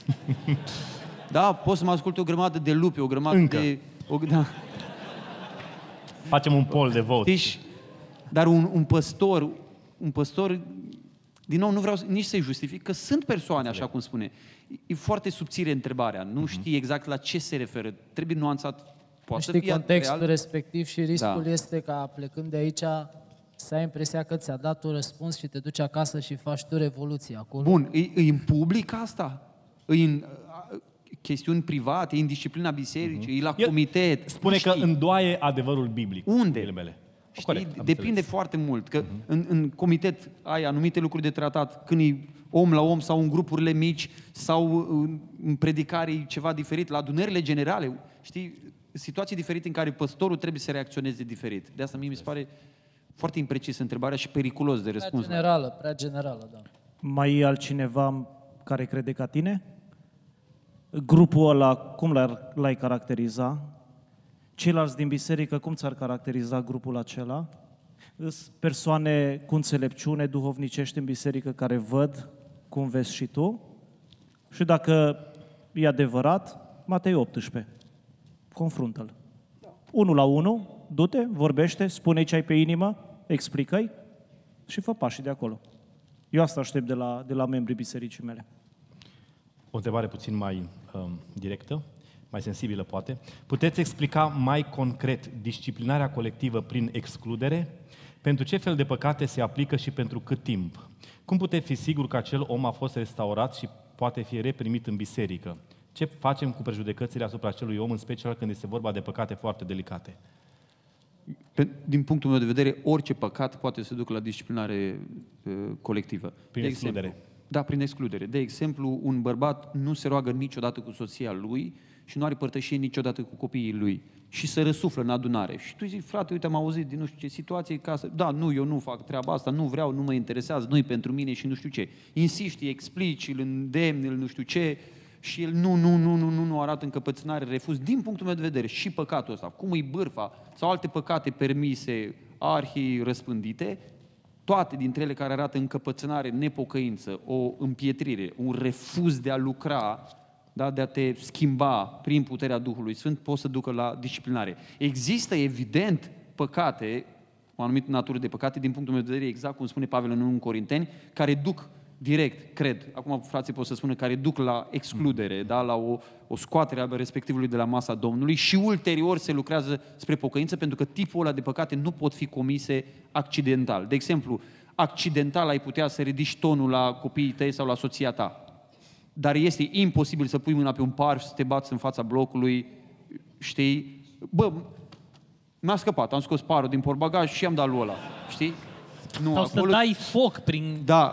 Da, pot să mă ascult o grămadă de lupi, o grămadă Încă. de... O, da. Facem un poll de vot. Deci, dar un, un păstor, un păstor, din nou, nu vreau nici să-i justific, că sunt persoane, așa cum spune. E foarte subțire întrebarea, nu știi exact la ce se referă, trebuie nuanțat. Poate Știi să fie contextul real. respectiv și riscul Da. este ca plecând de aici să ai impresia că ți-a dat un răspuns și te duci acasă și faci tu revoluție acolo. Bun, e, e în public asta? E în a, chestiuni private, e în disciplina bisericii, uh-huh. e la El comitet? Spune nu că știi. îndoaie adevărul biblic. Unde? Mele. Știi, Corect, am depinde înțeles. foarte mult, că uh-huh. în, în comitet ai anumite lucruri de tratat, când e om la om sau în grupurile mici sau în, în predicare e ceva diferit, la adunările generale, știi, situații diferite în care păstorul trebuie să reacționeze diferit. De asta mie mi se pare foarte imprecis întrebarea și periculos de Prea răspuns. generală, prea generală, da. Mai e altcineva care crede ca tine? Grupul ăla, cum l-ar, l-ai caracteriza? Ceilalți din biserică, cum ți-ar caracteriza grupul acela? Sunt persoane cu înțelepciune duhovnicești în biserică care văd cum vezi și tu? Și dacă e adevărat, Matei optsprezece. Confruntă-l. Unul la unul, du-te, vorbește, spune ce ai pe inimă, explică-i și fă pașii de acolo. Eu asta aștept de la, de la membrii bisericii mele. O întrebare puțin mai um, directă, mai sensibilă poate. Puteți explica mai concret disciplinarea colectivă prin excludere? Pentru ce fel de păcate se aplică și pentru cât timp? Cum puteți fi sigur că acel om a fost restaurat și poate fi reprimit în biserică? Ce facem cu prejudecățile asupra acelui om, în special când este vorba de păcate foarte delicate? Pe, din punctul meu de vedere, orice păcat poate să ducă la disciplinare uh, colectivă. Prin De excludere. Exemplu, da, prin excludere. De exemplu, un bărbat nu se roagă niciodată cu soția lui și nu are părtășie niciodată cu copiii lui și se răsuflă în adunare. Și tu zici, frate, uite, am auzit din nu știu ce situație, ca să... da, nu, eu nu fac treaba asta, nu vreau, nu mă interesează, nu-i pentru mine și nu știu ce. Insiști, îi explici, îl îndemni, îl nu știu ce, și el nu, nu, nu, nu, nu, nu arată încăpățânare, refuz. Din punctul meu de vedere, și păcatul ăsta, cum îi bârfa sau alte păcate permise, arhii răspândite, toate dintre ele care arată încăpățânare, nepocăință, o împietrire, un refuz de a lucra, da, de a te schimba prin puterea Duhului Sfânt, pot să ducă la disciplinare. Există, evident, păcate, o anumită natură de păcate, din punctul meu de vedere, exact cum spune Pavel în unu Corinteni, care duc direct, cred, acum frații pot să spună, care duc la excludere, da, la o, o scoatere a respectivului de la masa Domnului și ulterior se lucrează spre pocăință, pentru că tipul ăla de păcate nu pot fi comise accidental. De exemplu, accidental ai putea să ridici tonul la copiii tăi sau la soția ta, dar este imposibil să pui mâna pe un par și să te bați în fața blocului, știi? Bă, mi-a scăpat, am scos parul din portbagaj și am dat lui ăla, știi? Nu, Sau acolo... să dai foc prin... Da.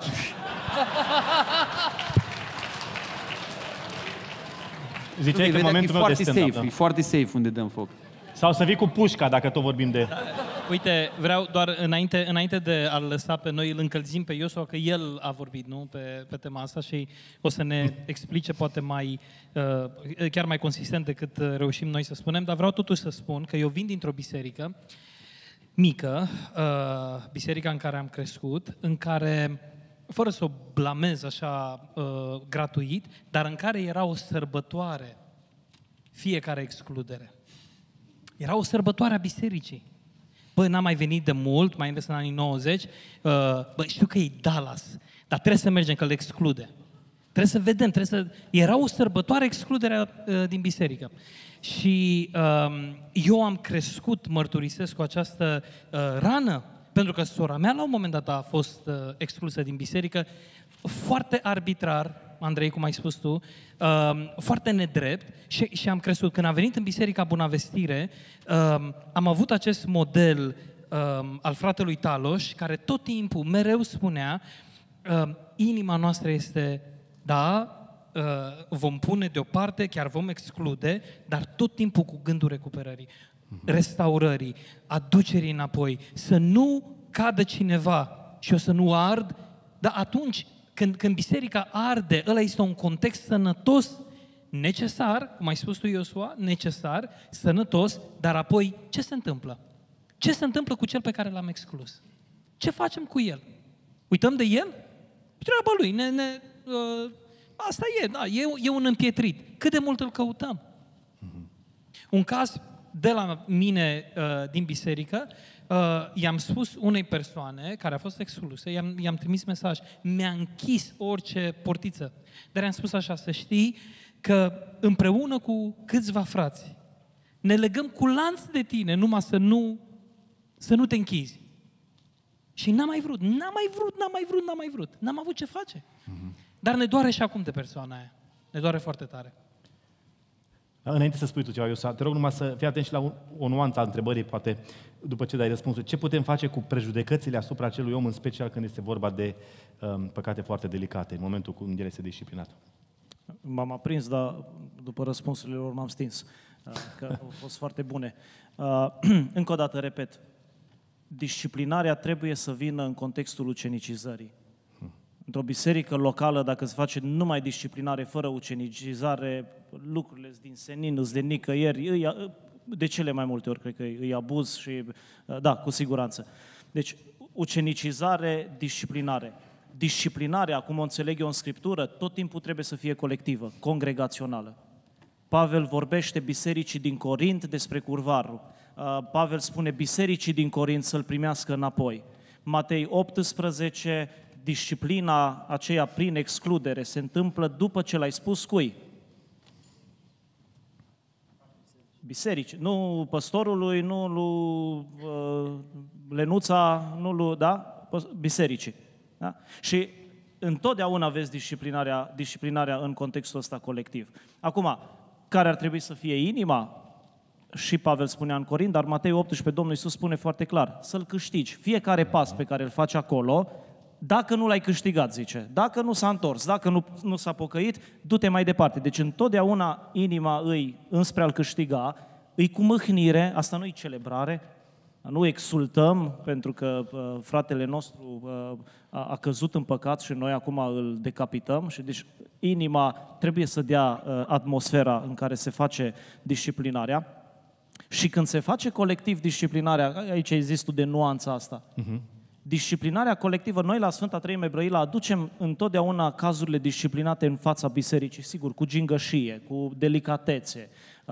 Ziceai că în e momentul meu de foarte stand-up, safe, da. e foarte safe unde dăm foc. Sau să vii cu pușca, dacă tot vorbim de... Uite, vreau doar înainte, înainte de a-l lăsa pe noi, îl încălzim pe Iosua, că el a vorbit, nu, pe, pe tema asta și o să ne explice poate mai, uh, chiar mai consistent decât reușim noi să spunem, dar vreau totuși să spun că eu vin dintr-o biserică mică, uh, biserica în care am crescut, în care, fără să o blamez așa uh, gratuit, dar în care era o sărbătoare fiecare excludere. Era o sărbătoare a bisericii. bă, n-am mai venit de mult, mai ales în anii nouăzeci, uh, bă, știu că e Dallas, dar trebuie să mergem, că îl exclude. Trebuie să vedem, trebuie să... Era o sărbătoare excluderea uh, din biserică. Și uh, eu am crescut, mărturisesc, cu această uh, rană, pentru că sora mea la un moment dat a fost uh, exclusă din biserică, foarte arbitrar, Andrei, cum ai spus tu, uh, foarte nedrept și, și am crescut. Când am venit în Biserica Bunavestire, uh, am avut acest model uh, al fratelui Taloș, care tot timpul, mereu spunea, uh, inima noastră este, da, uh, vom pune deoparte, chiar vom exclude, dar tot timpul cu gândul recuperării, restaurării, aducerii înapoi, să nu cadă cineva și o să nu ard, dar atunci, când, când biserica arde, ăla este un context sănătos, necesar, cum ai spus tu, Iosua, necesar, sănătos, dar apoi ce se întâmplă? Ce se întâmplă cu cel pe care l-am exclus? Ce facem cu el? Uităm de el? Treaba lui, ne, ne, uh, asta e, da, e, e un împietrit. Cât de mult îl căutăm? Un caz de la mine uh, din biserică, uh, i-am spus unei persoane care a fost exclusă, i-am, i-am trimis mesaj, mi-a închis orice portiță, dar i-am spus așa, să știi că împreună cu câțiva frați ne legăm cu lanț de tine, numai să nu, să nu te închizi. Și n-am mai vrut, n-am mai vrut, n-am mai vrut, n-am mai vrut, n-am avut ce face. Uh-huh. Dar ne doare și acum de persoana aia, ne doare foarte tare. Înainte să spui tu ceva, Iosa, te rog numai să fii atent și la o, o nuanță a întrebării, poate, după ce dai răspunsul. Ce putem face cu prejudecățile asupra acelui om, în special când este vorba de um, păcate foarte delicate, în momentul când el este disciplinat? M-am aprins, dar după răspunsurile lor m-am stins, că au fost foarte bune. Uh, încă o dată, repet, disciplinarea trebuie să vină în contextul ucenicizării. Într-o biserică locală, dacă se face numai disciplinare fără ucenicizare, lucrurile sunt din senin, sunt de nicăieri, îi, de cele mai multe ori cred că îi abuz și, da, cu siguranță. Deci, ucenicizare, disciplinare. Disciplinarea, cum o înțeleg eu în Scriptură, tot timpul trebuie să fie colectivă, congregațională. Pavel vorbește bisericii din Corint despre curvarul. Pavel spune bisericii din Corint să-l primească înapoi. Matei optsprezece, disciplina aceea prin excludere se întâmplă după ce l-ai spus cui? Biserici. Nu păstorului, nu lui uh, Lenuța, nu lui, da? Bisericii. Da? Și întotdeauna aveți disciplinarea, disciplinarea în contextul ăsta colectiv. Acum, care ar trebui să fie inima? Și Pavel spunea în Corint, dar Matei optsprezece, Domnul Iisus spune foarte clar, să-l câștigi. Fiecare pas pe care îl faci acolo, dacă nu l-ai câștigat, zice, dacă nu s-a întors, dacă nu, nu s-a pocăit, du-te mai departe. Deci întotdeauna inima îi înspre a-l câștiga, îi cu mâhnire, asta nu-i celebrare, nu exultăm pentru că uh, fratele nostru uh, a, a căzut în păcat și noi acum îl decapităm. Și deci inima trebuie să dea uh, atmosfera în care se face disciplinarea. Și când se face colectiv disciplinarea, aici ai zis tu de nuanța asta, uh-huh. Disciplinarea colectivă, noi la Sfânta Treime Brăila aducem întotdeauna cazurile disciplinate în fața bisericii, sigur, cu gingășie, cu delicatețe,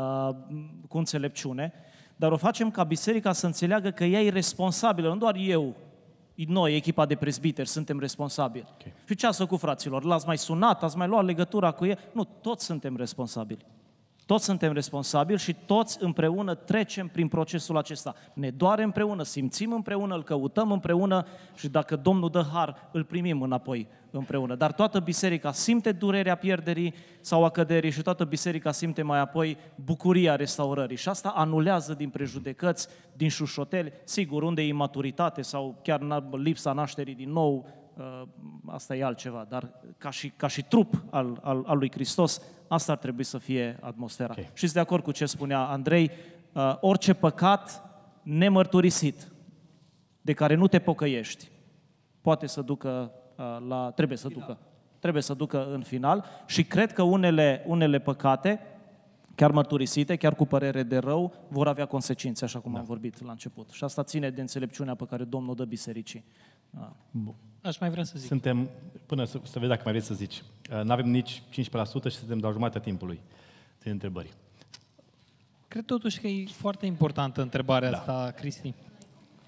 cu înțelepciune, dar o facem ca biserica să înțeleagă că ea e responsabilă, nu doar eu, noi, echipa de prezbiteri, suntem responsabili. Okay. Și ce ați făcut, fraților? L-ați mai sunat, ați mai luat legătura cu ei? Nu, toți suntem responsabili. Toți suntem responsabili și toți împreună trecem prin procesul acesta. Ne doare împreună, simțim împreună, îl căutăm împreună și dacă Domnul dă har, îl primim înapoi împreună. Dar toată biserica simte durerea pierderii sau a căderii și toată biserica simte mai apoi bucuria restaurării. Și asta anulează din prejudecăți, din șușoteli, sigur, unde e imaturitate sau chiar lipsa nașterii din nou, asta e altceva, dar ca și, ca și trup al, al, al lui Hristos, asta ar trebui să fie atmosfera. Okay. Și sunt de acord cu ce spunea Andrei, uh, orice păcat nemărturisit, de care nu te pocăiești, poate să ducă uh, la... trebuie să ducă. Trebuie să ducă în final și cred că unele, unele păcate, chiar mărturisite, chiar cu părere de rău, vor avea consecințe, așa cum da. am vorbit la început. Și asta ține de înțelepciunea pe care Domnul dă bisericii. Bun. Aș mai vrea să zic. Suntem, până să, să vezi dacă mai vrei să zici, nu avem nici cincisprezece la sută și suntem la jumătatea timpului de întrebări. Cred totuși că e foarte importantă întrebarea da. asta, Cristi.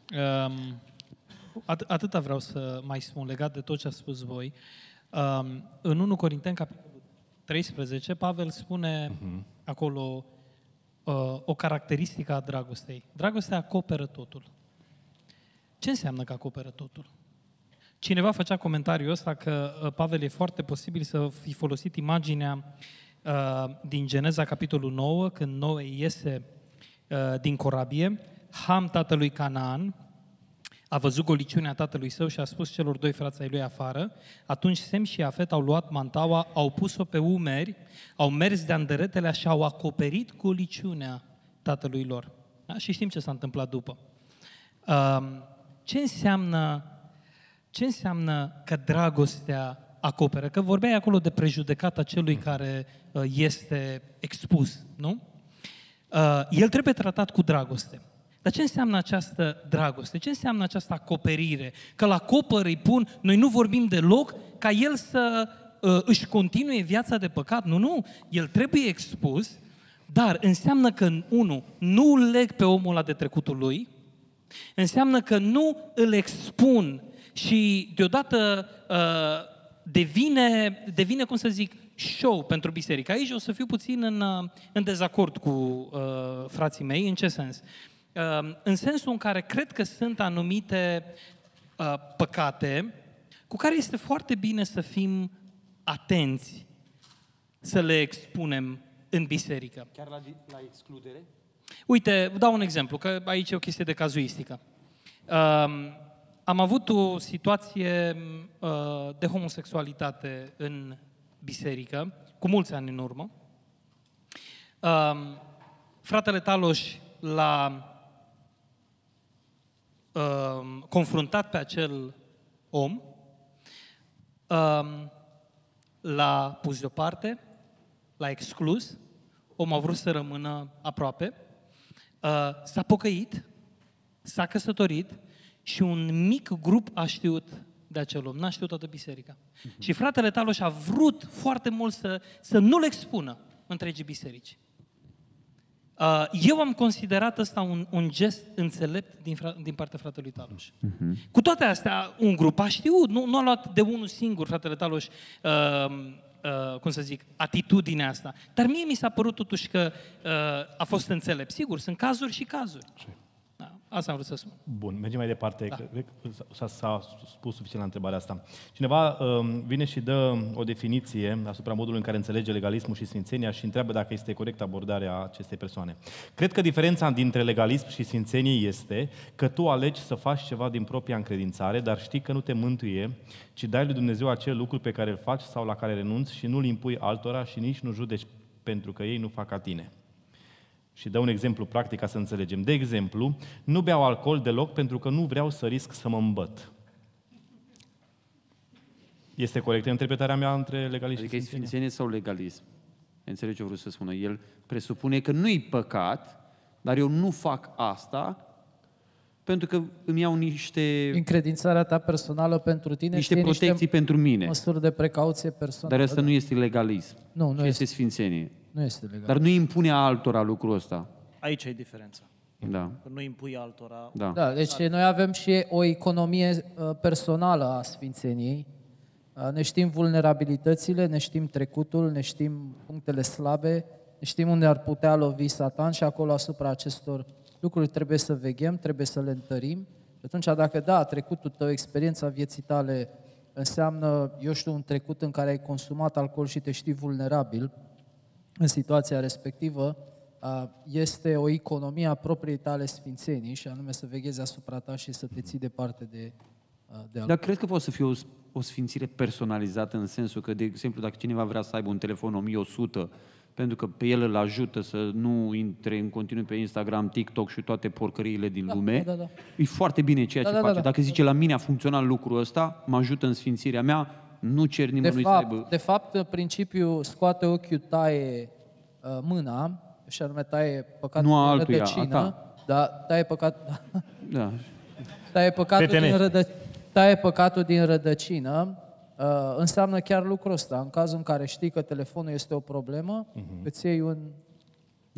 Um, at- atâta vreau să mai spun legat de tot ce a spus voi. Um, în unu Corinteni, capitolul treisprezece, Pavel spune uh-huh. acolo uh, o caracteristică a dragostei. Dragostea acoperă totul. Ce înseamnă că acoperă totul? Cineva făcea comentariul ăsta că uh, Pavel e foarte posibil să fi folosit imaginea uh, din Geneza, capitolul nouă, când Noe iese uh, din corabie, Ham, tatălui Canaan, a văzut goliciunea tatălui său și a spus celor doi frați ai lui afară. Atunci Sem și Afet au luat mantaua, au pus-o pe umeri, au mers de-a îndărătelea și au acoperit goliciunea tatălui lor. Da? Și știm ce s-a întâmplat după. Uh, ce înseamnă, ce înseamnă că dragostea acoperă? Că vorbeai acolo de prejudecata celui care uh, este expus, nu? Uh, el trebuie tratat cu dragoste. Dar ce înseamnă această dragoste? Ce înseamnă această acoperire? Că la acopăr îi pun, noi nu vorbim deloc ca el să uh, își continue viața de păcat. Nu, nu, el trebuie expus, dar înseamnă că, unu, nu îl leg pe omul ăla de trecutul lui, înseamnă că nu îl expun și deodată uh, devine, devine, cum să zic, show pentru biserică. Aici o să fiu puțin în, în dezacord cu uh, frații mei. În ce sens? Uh, în sensul în care cred că sunt anumite uh, păcate cu care este foarte bine să fim atenți, să le expunem în biserică. Chiar la, la excludere? Uite, dau un exemplu, că aici e o chestie de cazuistică. Uh, am avut o situație uh, de homosexualitate în biserică, cu mulți ani în urmă. Uh, fratele Taloș l-a uh, confruntat pe acel om, uh, l-a pus deoparte, l-a exclus, omul a vrut să rămână aproape, uh, s-a pocăit, s-a căsătorit și un mic grup a știut de acel om, n-a știut toată biserica. Uh-huh. Și fratele Taloș a vrut foarte mult să, să nu-l expună întregii biserici. Uh, eu am considerat ăsta un, un gest înțelept din, fra, din partea fratelui Taloș. Uh-huh. Cu toate astea, un grup a știut, nu, nu a luat de unul singur fratele Taloș, uh, uh, cum să zic, atitudinea asta. Dar mie mi s-a părut totuși că uh, a fost înțelept. Sigur, sunt cazuri și cazuri. Da, asta am vrut să spun. Bun, mergem mai departe. Da. Cred că s-a, s-a spus suficient la întrebarea asta. Cineva um, vine și dă o definiție asupra modului în care înțelege legalismul și sfințenia și întreabă dacă este corectă abordarea acestei persoane. Cred că diferența dintre legalism și sfințenie este că tu alegi să faci ceva din propria încredințare, dar știi că nu te mântuie, ci dai lui Dumnezeu acel lucru pe care îl faci sau la care renunți și nu-l impui altora și nici nu judeci pentru că ei nu fac ca tine. Și dă un exemplu practic ca să înțelegem. De exemplu, nu beau alcool deloc pentru că nu vreau să risc să mă îmbăt. Este corectă interpretarea mea între legalism Adică și e sfințenie? sfințenie sau legalism? Înțelegi ce vreau să spună? El presupune că nu-i păcat, dar eu nu fac asta pentru că îmi iau niște, Încredințarea ta personală pentru tine niște știe protecții niște pentru mine. măsuri de precauție personală. Dar asta nu este legalism. Nu, nu Ce este. este sfințenie. Nu este legal. Dar nu impune altora lucrul ăsta. Aici e diferența. Da. Că nu impui altora. Da. Da, deci noi avem și o economie uh, personală a sfințeniei. Uh, Ne știm vulnerabilitățile, ne știm trecutul, ne știm punctele slabe, ne știm unde ar putea lovi Satan și acolo asupra acestor lucruri trebuie să veghem, trebuie să le întărim. Atunci, dacă da, trecutul tău, experiența vieții tale înseamnă, eu știu, un trecut în care ai consumat alcool și te știi vulnerabil în situația respectivă, este o economie a propriei tale sfințenii și anume să veghezi asupra ta și să te ții departe de, de alcool. Dar cred că poate să fie o, o sfințire personalizată în sensul că, de exemplu, dacă cineva vrea să aibă un telefon o mie o sută pentru că pe el îl ajută să nu intre în continuu pe Instagram, TikTok și toate porcăriile din Da, lume, da, da, da. e foarte bine ceea Da, ce da, da, face. da. Dacă zice la mine a funcționat lucrul ăsta, mă ajută în sfințirea mea, nu cer De nimănui să fapt, aibă... de fapt, în principiu, scoate ochiul, taie uh, mâna, și anume taie păcatul Nu a din altuia, a rădăcină. ta. Da, taie, păcat, Da. taie, păcatul din Prietenesc. rădă, taie păcatul din rădăcină. Uh, înseamnă chiar lucrul ăsta. În cazul în care știi că telefonul este o problemă, uh-huh. îți iei un... Da.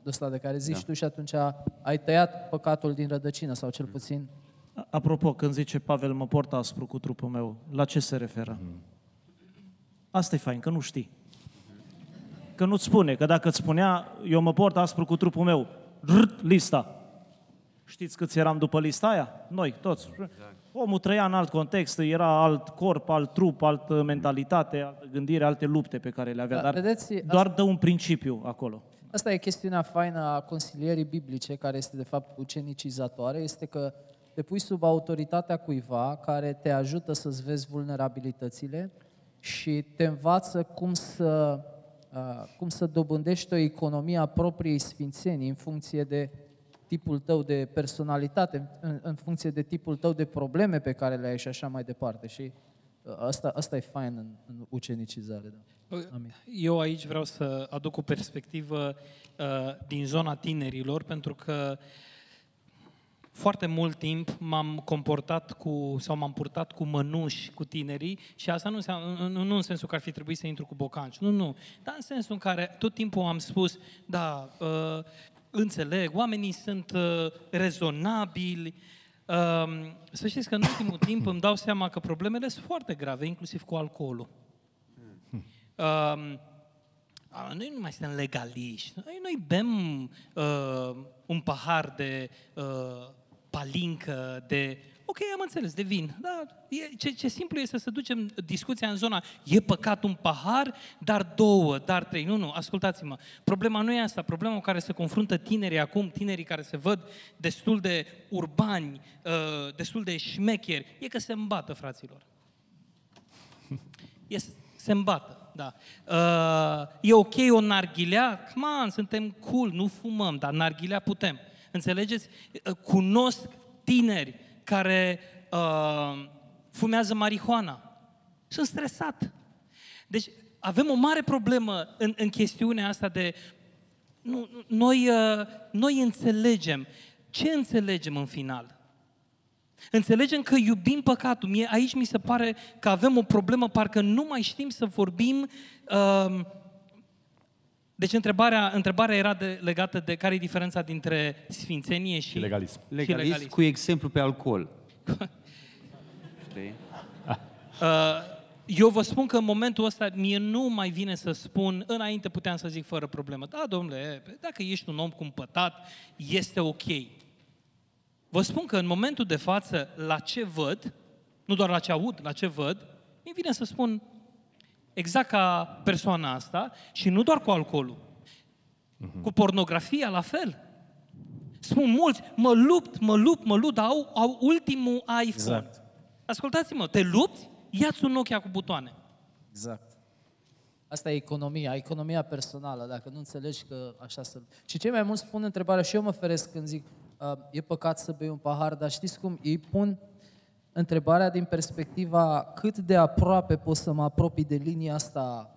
ăsta de care zici Da. tu și atunci ai tăiat păcatul din rădăcină sau cel puțin... Apropo, când zice Pavel, mă port aspru cu trupul meu, la ce se referă? Asta e fain, că nu știi. Că nu-ți spune, că dacă îți spunea, eu mă port aspru cu trupul meu, rrt, lista. Știți câți eram după lista aia? Noi, toți. Exact. Omul trăia în alt context, era alt corp, alt trup, altă mentalitate, altă gândire, alte lupte pe care le avea. Da, Dar vedeți, doar asta- dă un principiu acolo. Asta e chestiunea faină a consilierii biblice, care este de fapt ucenicizatoare, este că te pui sub autoritatea cuiva care te ajută să-ți vezi vulnerabilitățile și te învață cum să, uh, cum să dobândești o economie a propriei sfințenii în funcție de tipul tău de personalitate, în, în funcție de tipul tău de probleme pe care le ai și așa mai departe. Și uh, asta, asta e fain în, în ucenicizare. Da. Amin. Eu aici vreau să aduc o perspectivă uh, din zona tinerilor, pentru că foarte mult timp m-am comportat cu, sau m-am purtat cu mănuși cu tinerii și asta nu, înseamnă, nu, nu în sensul că ar fi trebuit să intru cu bocanci, nu, nu, dar în sensul în care tot timpul am spus, da, uh, înțeleg, oamenii sunt uh, rezonabili. Uh, să știți că în ultimul timp îmi dau seama că problemele sunt foarte grave, inclusiv cu alcoolul. Uh, noi nu mai suntem legaliști. Noi, noi bem uh, un pahar de uh, palincă, de... Ok, am înțeles, de vin. Dar e, ce, ce simplu este să ducem discuția în zona e păcat un pahar, dar două, dar trei. Nu, nu, ascultați-mă. Problema nu e asta. Problema cu care se confruntă tinerii acum, tinerii care se văd destul de urbani, uh, destul de șmecheri, e că se îmbată, fraților. E, se îmbată. Da. Uh, e ok o narghilea? Come on, suntem cool, nu fumăm, dar narghilea putem. Înțelegeți? Uh, cunosc tineri care uh, fumează marihuana. Sunt stresat. Deci avem o mare problemă în, în chestiunea asta de... Nu, noi, uh, noi înțelegem. Ce înțelegem în final? Înțelegem că iubim păcatul. Mie, aici mi se pare că avem o problemă, parcă nu mai știm să vorbim. Uh, deci întrebarea, întrebarea era de, legată de care e diferența dintre sfințenie și, Și legalism. Legalism, și legalism. cu exemplu pe alcool. Știi? Uh, eu vă spun că în momentul ăsta mie nu mai vine să spun, înainte puteam să zic fără problemă, da, domnule, dacă ești un om cumpătat, este ok. Vă spun că în momentul de față, la ce văd, nu doar la ce aud, la ce văd, îmi vine să spun exact ca persoana asta și nu doar cu alcoolul. Uh-huh. Cu pornografia la fel. Spun mulți, mă lupt, mă lupt, mă lupt, dar au, au ultimul iPhone. Exact. Ascultați-mă, te lupți? Ia-ți un Nokia cu butoane. Exact. Asta e economia, economia personală, dacă nu înțelegi că așa să... Și cei mai mulți pun întrebarea, și eu mă feresc când zic, uh, e păcat să bei un pahar, dar știți cum? Ei pun întrebarea din perspectiva cât de aproape pot să mă apropii de linia asta,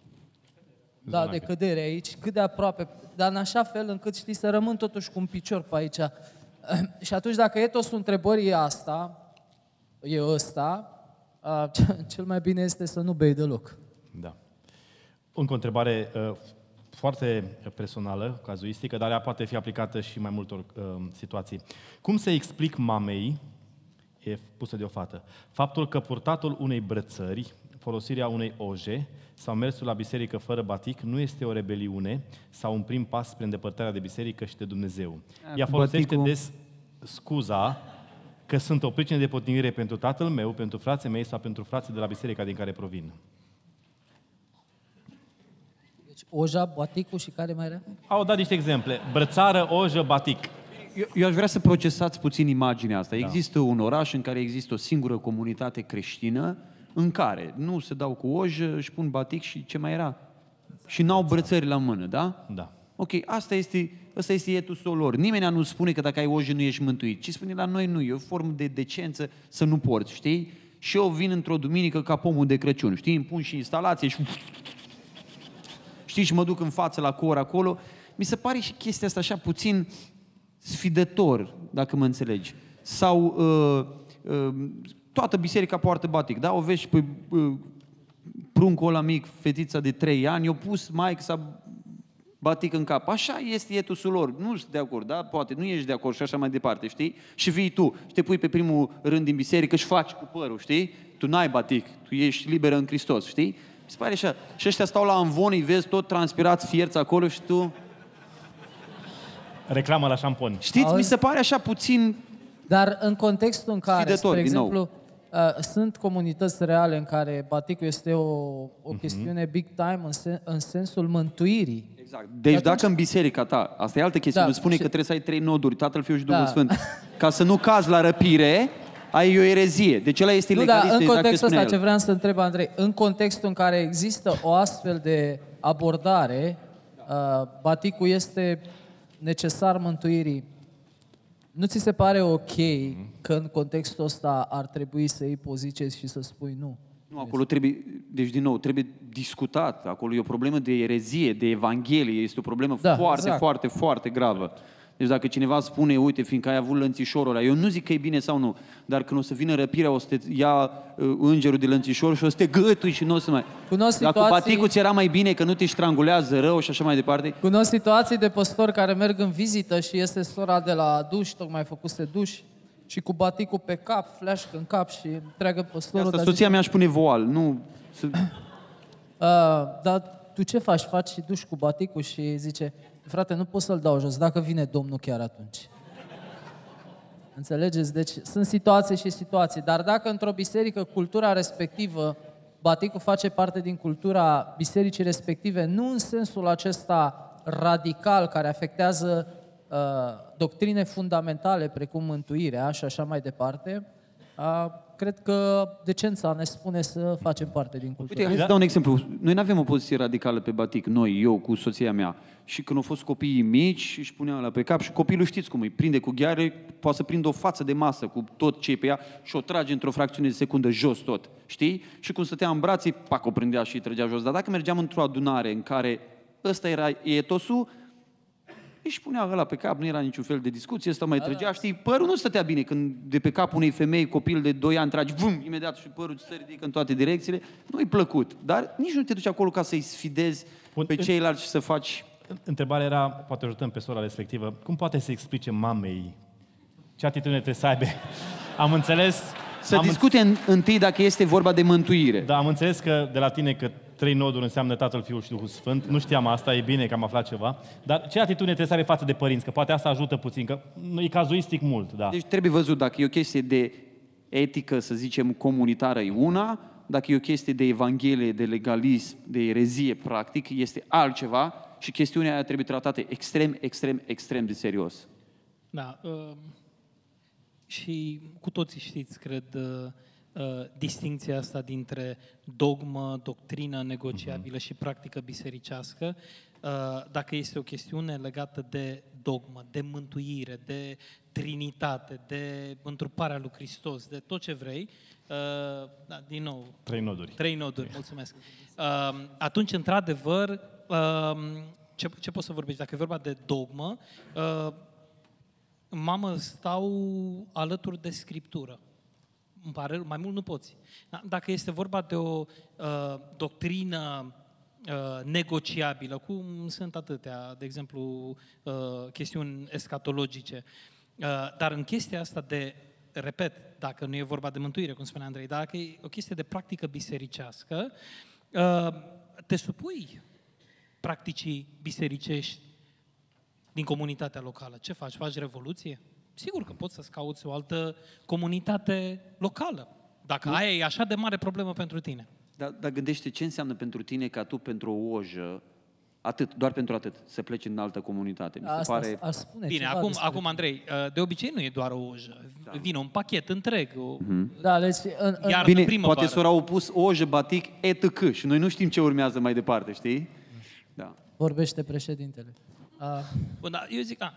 da, de cădere aici, cât de aproape, dar în așa fel încât, știi, să rămân totuși cu un picior pe aici. Și atunci, dacă etosul întrebării e asta, e ăsta, uh, cel mai bine este să nu bei deloc. Da. Încă o întrebare uh, foarte personală, cazuistică, dar ea poate fi aplicată și mai multor uh, situații. Cum să explic mamei, e pusă de o fată, faptul că purtatul unei brățări, folosirea unei oje sau mersul la biserică fără batic nu este o rebeliune sau un prim pas spre îndepărtarea de biserică și de Dumnezeu? Ea folosește Baticul- des scuza că sunt o pricină de potnire pentru tatăl meu, pentru frații mei sau pentru frații de la biserica din care provin. Deci, oja, baticul și care mai era? Au dat niște exemple. Brățară, ojă, batic. Eu, eu aș vrea să procesați puțin imaginea asta. Da. Există un oraș în care există o singură comunitate creștină în care nu se dau cu ojă, își pun batic și ce mai era? Și n-au brățări la mână, da? Da. Ok, asta este, asta este etusul lor. Nimeni nu spune că dacă ai ojă nu ești mântuit, ci spune la noi nu, e o formă de decență să nu porți, știi? Și eu vin într-o duminică ca pomul de Crăciun, știi? Îmi pun și instalație și... Știi, și mă duc în față la cor acolo. Mi se pare și chestia asta așa puțin sfidător, dacă mă înțelegi. Sau uh, uh, toată biserica poartă batic, da? O vezi și pe uh, pruncul ăla mic, fetița de trei ani, i-a pus maică sa batic în cap. Așa este etusul lor. Nu sunt de acord, da? Poate nu ești de acord și așa mai departe, știi? Și vii tu și te pui pe primul rând din biserică și faci cu părul, știi? Tu n-ai batic, tu ești liberă în Hristos, știi? Mi se pare așa. Și ăștia stau la amvon, îi vezi tot transpirați, fierți acolo și tu... Reclamă la șampon. Știți, Auzi? mi se pare așa puțin... Dar în contextul în care, Sfidător, spre din nou. exemplu, uh, sunt comunități reale în care baticul este o, o chestiune big time în, sen, în sensul mântuirii. Exact. Deci atunci- dacă în biserica ta, asta e altă chestiune, Da, nu spune și- că trebuie să ai trei noduri, Tatăl, Fiul și Duhul Da. Sfânt, ca să nu cazi la răpire, ai o erezie. Deci ăla este Nu, dar ilegalist. în exact contextul spunea ăsta el. ce vreau să întreb, Andrei, în contextul în care există o astfel de abordare, uh, baticul este necesar mântuirii. Nu ți se pare ok că în contextul ăsta ar trebui să iei poziție și să spui nu? Nu, acolo trebuie, deci din nou, trebuie discutat. Acolo e o problemă de erezie, de evanghelie, este o problemă Da, foarte, exact. foarte, foarte gravă. Deci dacă cineva spune, uite, fiindcă ai avut lănțișorul ăla, eu nu zic că e bine sau nu, dar când o să vină răpirea, o să te ia uh, îngerul de lănțișor și o să te gătui și nu o să mai... Cunosc Dacă situații- baticul ți era mai bine, că nu te strangulează rău și așa mai departe, Cunosc situații de păstori care merg în vizită și este sora de la duș, tocmai făcuse duș, și cu baticul pe cap, fleașcă în cap și întreagă păstorul. asta dar soția zice, mea își pune voal, nu... Să... "Uh, dar tu ce faci? Faci și duș cu baticul?" Și zice, frate, nu pot să-l dau jos, dacă vine Domnul chiar atunci. Înțelegeți? Deci sunt situații și situații. Dar dacă într-o biserică cultura respectivă, baticul face parte din cultura bisericii respective, nu în sensul acesta radical care afectează uh, doctrine fundamentale precum mântuirea și așa mai departe, uh, cred că decența ne spune să facem parte din cultură. Uite, hai să dau un exemplu. Noi nu avem o poziție radicală pe batic, noi, eu cu soția mea. Și când au fost copiii mici, își punea la pe cap și copilul știți cum îi prinde cu gheare, poate să prindă o față de masă cu tot ce e pe ea și o trage într-o fracțiune de secundă jos tot, știi? Și cum stătea în brațe, pac, o prindea și îi trăgea jos. Dar dacă mergeam într-o adunare în care ăsta era etosul, își punea ăla pe cap, nu era niciun fel de discuție, ăsta mai trăgea, știi, părul nu stătea bine când de pe capul unei femei, copil de doi ani, tragi, vum, imediat și părul se ridică în toate direcțiile, nu-i plăcut, dar nici nu te duci acolo ca să-i sfidezi Bun, pe ceilalți și să faci... Întrebarea era, poate ajutăm pe sora respectivă, cum poate să explice mamei ce atitudine trebuie să aibă? Am înțeles... Să am discute în, întâi dacă este vorba de mântuire. Da, am înțeles că de la tine că trei noduri înseamnă Tatăl, Fiul și Duhul Sfânt. Nu știam asta, e bine că am aflat ceva. Dar ce atitudine trebuie să aibă față de părinți? Că poate asta ajută puțin, că e cazuistic mult, da. Deci trebuie văzut dacă e o chestie de etică, să zicem, comunitară e una, dacă e o chestie de evanghelie, de legalism, de erezie, practic, este altceva și chestiunea aia trebuie tratată extrem, extrem, extrem de serios. Da. Uh, și cu toții știți, cred, uh, uh, distincția asta dintre dogmă, doctrină negociabilă și practică bisericească. Uh, dacă este o chestiune legată de dogmă, de mântuire, de trinitate, de întruparea lui Hristos, de tot ce vrei, uh, da, din nou, Trei noduri. Trei noduri, mulțumesc. Uh, atunci, într-adevăr, uh, ce, ce poți să vorbești? Dacă e vorba de dogmă, uh, mamă, stau alături de Scriptură. Îmi pare rău, mai mult nu poți. Da? Dacă este vorba de o uh, doctrină uh, negociabilă, cum sunt atâtea, de exemplu, uh, chestiuni escatologice, uh, dar în chestia asta de, repet, dacă nu e vorba de mântuire, cum spunea Andrei, dacă e o chestie de practică bisericească, uh, te supui practicii bisericești din comunitatea locală. Ce faci? Faci revoluție? Sigur că poți să-ți cauți o altă comunitate locală, dacă aia e așa de mare problemă pentru tine. Dar, dar gândește ce înseamnă pentru tine ca tu pentru o ojă, atât, doar pentru atât, să pleci în altă comunitate. Mi se Asta pare... aș spune Bine, ceva acum, despre- acum, Andrei, de obicei nu e doar o ojă. Vine un pachet întreg. O... Da, deci în, în, Iar- Bine, primăvară. poate s-au opus ojă, batic, etc. Și noi nu știm ce urmează mai departe, știi? Da. vorbește președintele. Uh, Bun, da, eu zic, a,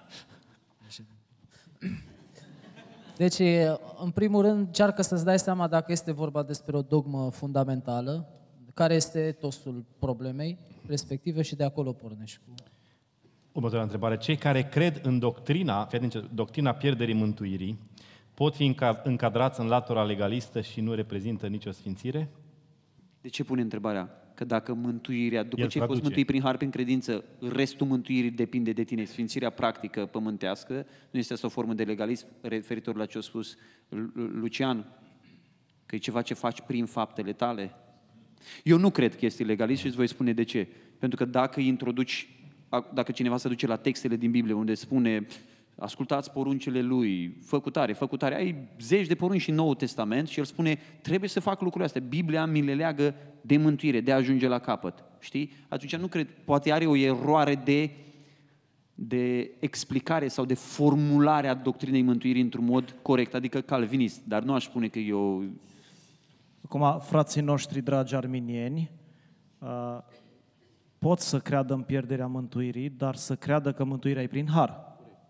Deci, în primul rând, încearcă să-ți dai seama dacă este vorba despre o dogmă fundamentală, care este etosul problemei respective și de acolo pornești cu... Următoarea întrebare. Cei care cred în doctrina, fii atent, doctrina pierderii mântuirii, pot fi înca- încadrați în latura legalistă și nu reprezintă nicio sfințire? De ce pune întrebarea? că dacă mântuirea, după El ce ai fost traduce. mântuit prin har, prin credință, restul mântuirii depinde de tine, sfințirea practică pământească, nu este asta o formă de legalism, referitor la ce a spus Lucian, că e ceva ce faci prin faptele tale. Eu nu cred că este legalist și îți voi spune de ce. Pentru că dacă introduci, dacă cineva se duce la textele din Biblie unde spune ascultați poruncile lui, făcutare, făcutare, ai zeci de porunci în Noul Testament și el spune trebuie să fac lucrurile astea. Biblia mi le leagă de mântuire, de a ajunge la capăt. Știi? Atunci nu cred, poate are o eroare de, de explicare sau de formulare a doctrinei mântuirii într-un mod corect, adică calvinist, dar nu aș spune că eu... Acum, frații noștri dragi arminieni, uh, pot să creadă în pierderea mântuirii, dar să creadă că mântuirea e prin har.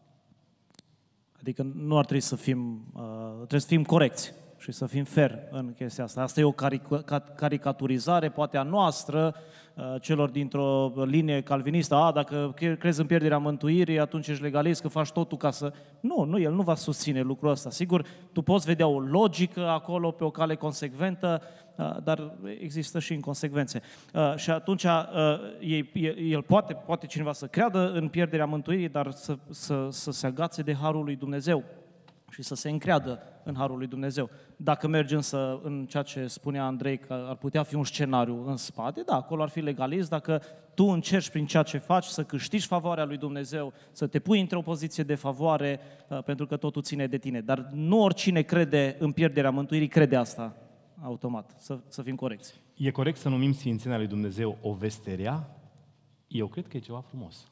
Adică nu ar trebui să fim, uh, trebuie să fim corecți și să fim fair în chestia asta. Asta e o caric- caricaturizare, poate a noastră, uh, celor dintr-o linie calvinistă. A, dacă crezi în pierderea mântuirii, atunci ești legalist, că faci totul ca să... Nu, nu, el nu va susține lucrul ăsta. Sigur, tu poți vedea o logică acolo, pe o cale consecventă, uh, dar există și inconsecvențe. Uh, și atunci uh, el, el poate, poate cineva să creadă în pierderea mântuirii, dar să, să, să se agațe de harul lui Dumnezeu și să se încreadă în harul lui Dumnezeu. Dacă mergi însă în ceea ce spunea Andrei, că ar putea fi un scenariu în spate, da, acolo ar fi legalist, dacă tu încerci prin ceea ce faci să câștigi favoarea lui Dumnezeu, să te pui într-o poziție de favoare, pentru că totul ține de tine. Dar nu oricine crede în pierderea mântuirii, crede asta automat, să, să fim corecți. E corect să numim sfințenia lui Dumnezeu o vesterea? Eu cred că e ceva frumos.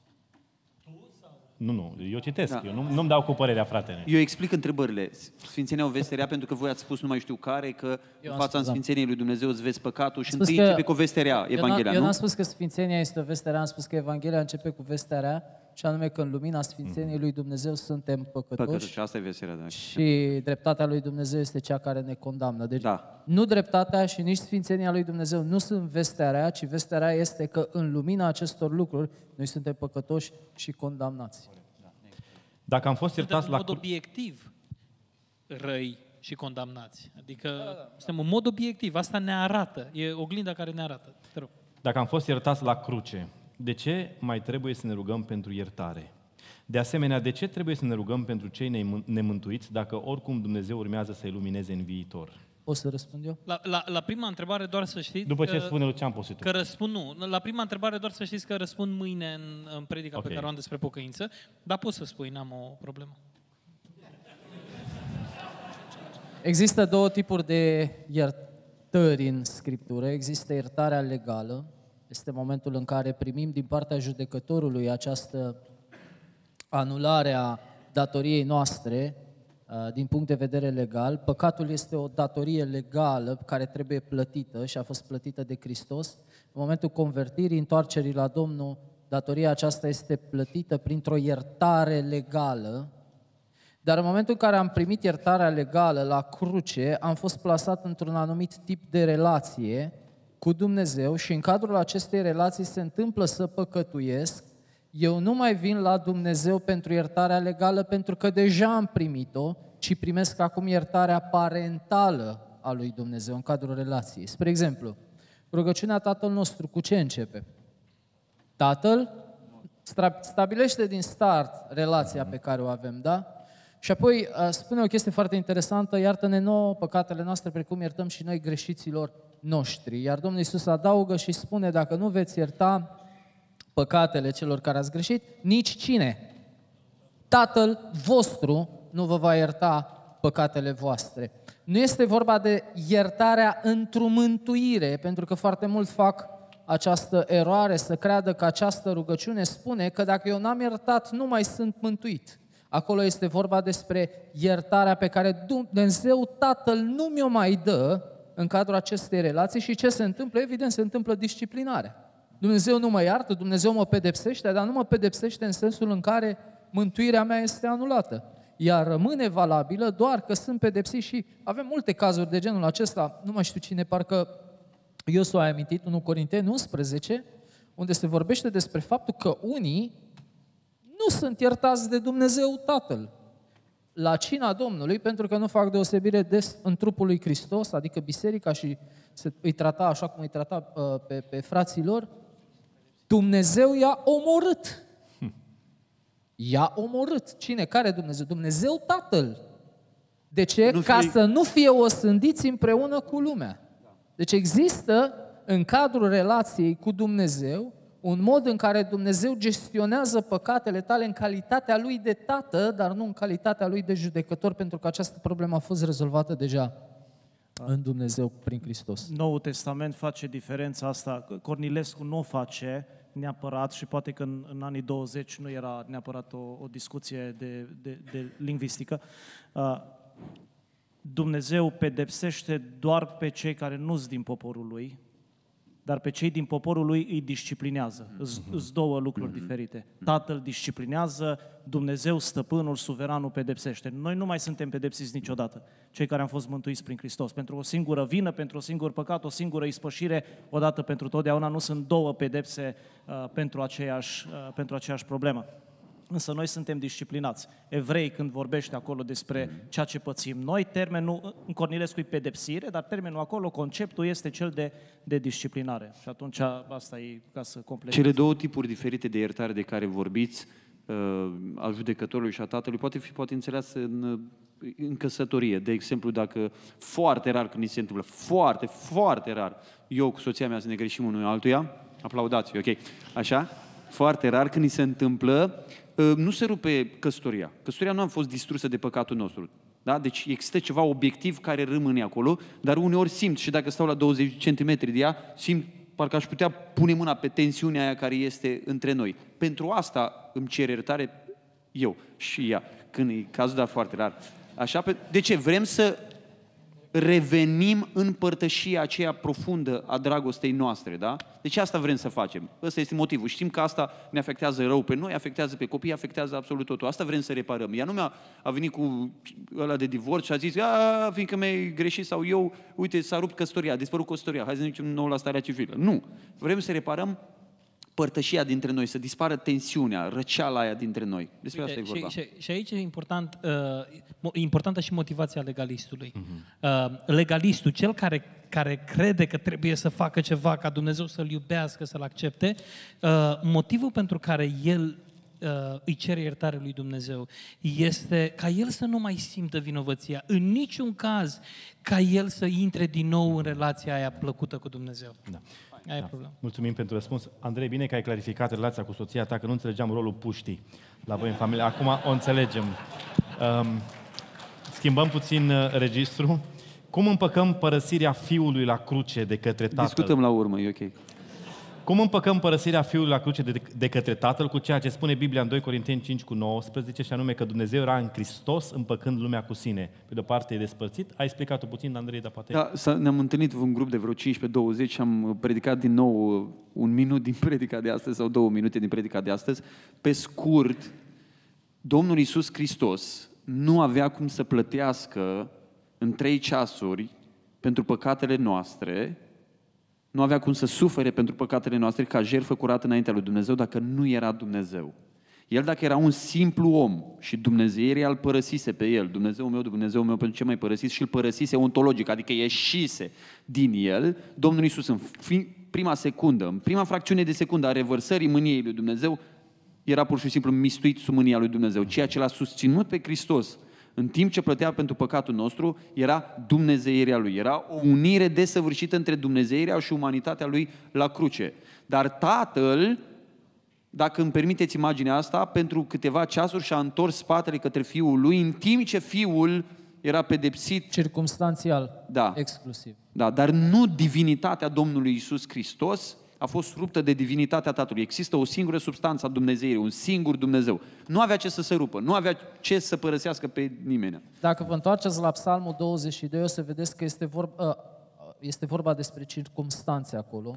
Nu, nu, eu citesc, Da. eu nu, nu-mi dau cu părerea, fratele. Eu explic întrebările. Sfințenia o vesterea pentru că voi ați spus nu mai știu care, că Eu în am fața spus, da. Sfințeniei lui Dumnezeu îți vezi păcatul și Am spus întâi că- începe cu o vesterea, Eu n-am- Evanghelia, Eu nu? n-am spus că Sfințenia este o veste rea, am spus că Evanghelia începe cu vestea rea, și anume că în lumina Sfințeniei lui Dumnezeu suntem păcătoși, Păcătoși, asta e vesterea, da. și dreptatea lui Dumnezeu este cea care ne condamnă. Deci Da. nu dreptatea și nici Sfințenia lui Dumnezeu nu sunt vestea rea, ci vestea rea este că în lumina acestor lucruri noi suntem păcătoși și condamnați. Dacă am fost Suntem iertați în la mod cru- obiectiv răi și condamnați. Adică suntem în mod obiectiv. Asta ne arată. E oglinda care ne arată. Te rog. Dacă am fost iertați la cruce, de ce mai trebuie să ne rugăm pentru iertare? De asemenea, de ce trebuie să ne rugăm pentru cei nemân- nemântuiți dacă oricum Dumnezeu urmează să ilumineze în viitor? Poți să răspund eu? La, la, la prima întrebare doar să știți După ce că, spune Lucian, poți și tu. că răspund, nu. La prima întrebare doar să știți că răspund mâine în, în predica Ok. pe care o am despre pocăință, dar poți să spui, n-am o problemă. Există două tipuri de iertări în Scriptură. Există iertarea legală. Este momentul în care primim din partea judecătorului această anulare a datoriei noastre uh, din punct de vedere legal. Păcatul este o datorie legală care trebuie plătită și a fost plătită de Hristos. În momentul convertirii, întoarcerii la Domnul, datoria aceasta este plătită printr-o iertare legală. Dar în momentul în care am primit iertarea legală la cruce, am fost plasat într-un anumit tip de relație cu Dumnezeu și în cadrul acestei relații se întâmplă să păcătuiesc. Eu nu mai vin la Dumnezeu pentru iertarea legală pentru că deja am primit-o, ci primesc acum iertarea parentală a lui Dumnezeu în cadrul relației. Spre exemplu, rugăciunea Tatăl nostru cu ce începe? Tatăl stabilește din start relația pe care o avem, da? Și apoi spune o chestie foarte interesantă, iartă-ne nouă păcatele noastre precum iertăm și noi greșiților noștri. Iar Domnul Iisus adaugă și spune, dacă nu veți ierta păcatele celor care ați greșit, nici cine? Tatăl vostru nu vă va ierta păcatele voastre. Nu este vorba de iertarea într-o mântuire, pentru că foarte mulți fac această eroare să creadă că această rugăciune spune că dacă eu n-am iertat, nu mai sunt mântuit. Acolo este vorba despre iertarea pe care Dumnezeu Tatăl nu mi-o mai dă în cadrul acestei relații și ce se întâmplă? Evident, se întâmplă disciplinare. Dumnezeu nu mă iartă, Dumnezeu mă pedepsește, dar nu mă pedepsește în sensul în care mântuirea mea este anulată. Ea rămâne valabilă doar că sunt pedepsit și avem multe cazuri de genul acesta, nu mai știu cine, parcă Iosu a amintit, unu Corinteni unsprezece, unde se vorbește despre faptul că unii nu sunt iertați de Dumnezeu Tatăl. la cina Domnului, pentru că nu fac deosebire des în trupul lui Hristos, adică biserica, și se, îi trata așa cum îi trata uh, pe, pe frații lor, Dumnezeu i-a omorât. I-a omorât. Cine? Care Dumnezeu? Dumnezeu Tatăl. De ce? Nu Ca fie... să nu fie osândiți împreună cu lumea. Deci există în cadrul relației cu Dumnezeu un mod în care Dumnezeu gestionează păcatele tale în calitatea Lui de Tată, dar nu în calitatea Lui de judecător, pentru că această problemă a fost rezolvată deja în Dumnezeu prin Hristos. Noul Testament face diferența asta. Cornilescu nu o face neapărat și poate că în, în anii douăzeci nu era neapărat o, o discuție de, de, de lingvistică. Uh, Dumnezeu pedepsește doar pe cei care nu sunt din poporul Lui, dar pe cei din poporul Lui îi disciplinează. Sunt două lucruri diferite. Tatăl disciplinează, Dumnezeu, stăpânul, suveranul, pedepsește. Noi nu mai suntem pedepsiți niciodată, cei care am fost mântuiți prin Hristos. Pentru o singură vină, pentru un singur păcat, o singură ispășire, odată pentru totdeauna, nu sunt două pedepse uh, pentru, aceeași, uh, pentru aceeași problemă. Însă noi suntem disciplinați. Evrei, când vorbește acolo despre ceea ce pățim noi, termenul, în Cornilescu e pedepsire, dar termenul acolo, conceptul este cel de, de disciplinare. Și atunci asta e ca să completez. Cele două tipuri diferite de iertare de care vorbiți, uh, al judecătorului și a tatălui, poate fi poate înțeles în, în căsătorie. De exemplu, dacă foarte rar când ni se întâmplă, foarte, foarte rar, eu cu soția mea să ne greșim unul altuia, aplaudați, ok, așa? Foarte rar când ni se întâmplă, nu se rupe căsătoria. Căsătoria nu a fost distrusă de păcatul nostru. Da? Deci există ceva obiectiv care rămâne acolo, dar uneori simt, și dacă stau la douăzeci de centimetri de ea, simt parcă aș putea pune mâna pe tensiunea aia care este între noi. Pentru asta îmi cer iertare eu și ea, când e cazul, dar foarte rar. Așa, de ce? Vrem să revenim în părtășia aceea profundă a dragostei noastre, da? Deci asta vrem să facem. Ăsta este motivul. Știm că asta ne afectează rău pe noi, afectează pe copii, afectează absolut totul. Asta vrem să reparăm. Ea nu mi-a a venit cu ăla de divorț și a zis, a, fiindcă mi-ai greșit sau eu, uite, s-a rupt căsătoria, a dispărut căsătoria, hai să ne ducem nou la starea civilă. Nu. Vrem să reparăm părtășia dintre noi, să dispară tensiunea, răceala aia dintre noi. Despre Uite, asta e vorba. Și, și, și aici e important, uh, importantă și motivația legalistului. Uh-huh. Uh, legalistul, cel care, care crede că trebuie să facă ceva ca Dumnezeu să-l iubească, să-l accepte, uh, motivul pentru care el uh, îi cere iertare lui Dumnezeu este ca el să nu mai simtă vinovăția, în niciun caz ca el să intre din nou în relația aia plăcută cu Dumnezeu. Da. Aia Da. e problema. Mulțumim pentru răspuns. Andrei, bine că ai clarificat relația cu soția ta, că nu înțelegeam rolul puștii la voi în familie. Acum o înțelegem. Um, schimbăm puțin uh, registru. Cum împăcăm părăsirea fiului la cruce de către tatăl? Discutăm la urmă, e ok. Cum împăcăm părăsirea fiului la cruce de, de către tatăl cu ceea ce spune Biblia în doi Corinteni cinci cu nouăsprezece, și anume că Dumnezeu era în Hristos împăcând lumea cu sine. Pe de-o parte e despărțit. Ai explicat-o puțin, Andrei, dar poate... Da, ne-am întâlnit un grup de vreo cincisprezece douăzeci și am predicat din nou un minut din predica de astăzi sau două minute din predica de astăzi. Pe scurt, Domnul Iisus Hristos nu avea cum să plătească în trei ceasuri pentru păcatele noastre, nu avea cum să sufere pentru păcatele noastre ca jertfă curată înaintea lui Dumnezeu dacă nu era Dumnezeu. El, dacă era un simplu om și Dumnezeirea îl părăsise pe el, Dumnezeu meu, Dumnezeu meu, pentru ce mai părăsiți, și îl părăsise ontologic, adică ieșise din el, Domnul Iisus în prima secundă, în prima fracțiune de secundă a revărsării mâniei lui Dumnezeu, era pur și simplu mistuit sub mânia lui Dumnezeu. Ceea ce l-a susținut pe Hristos în timp ce plătea pentru păcatul nostru, era dumnezeirea lui. Era o unire desăvârșită între dumnezeirea și umanitatea lui la cruce. Dar Tatăl, dacă îmi permiteți imaginea asta, pentru câteva ceasuri și-a întors spatele către Fiul lui, în timp ce Fiul era pedepsit. Circumstanțial, da, exclusiv. Da, dar nu divinitatea Domnului Iisus Hristos a fost ruptă de divinitatea Tatălui. Există o singură substanță a Dumnezeirii, un singur Dumnezeu. Nu avea ce să se rupă, nu avea ce să părăsească pe nimeni. Dacă vă întoarceți la Psalmul douăzeci și doi, o să vedeți că este vorba, este vorba despre circumstanțe acolo.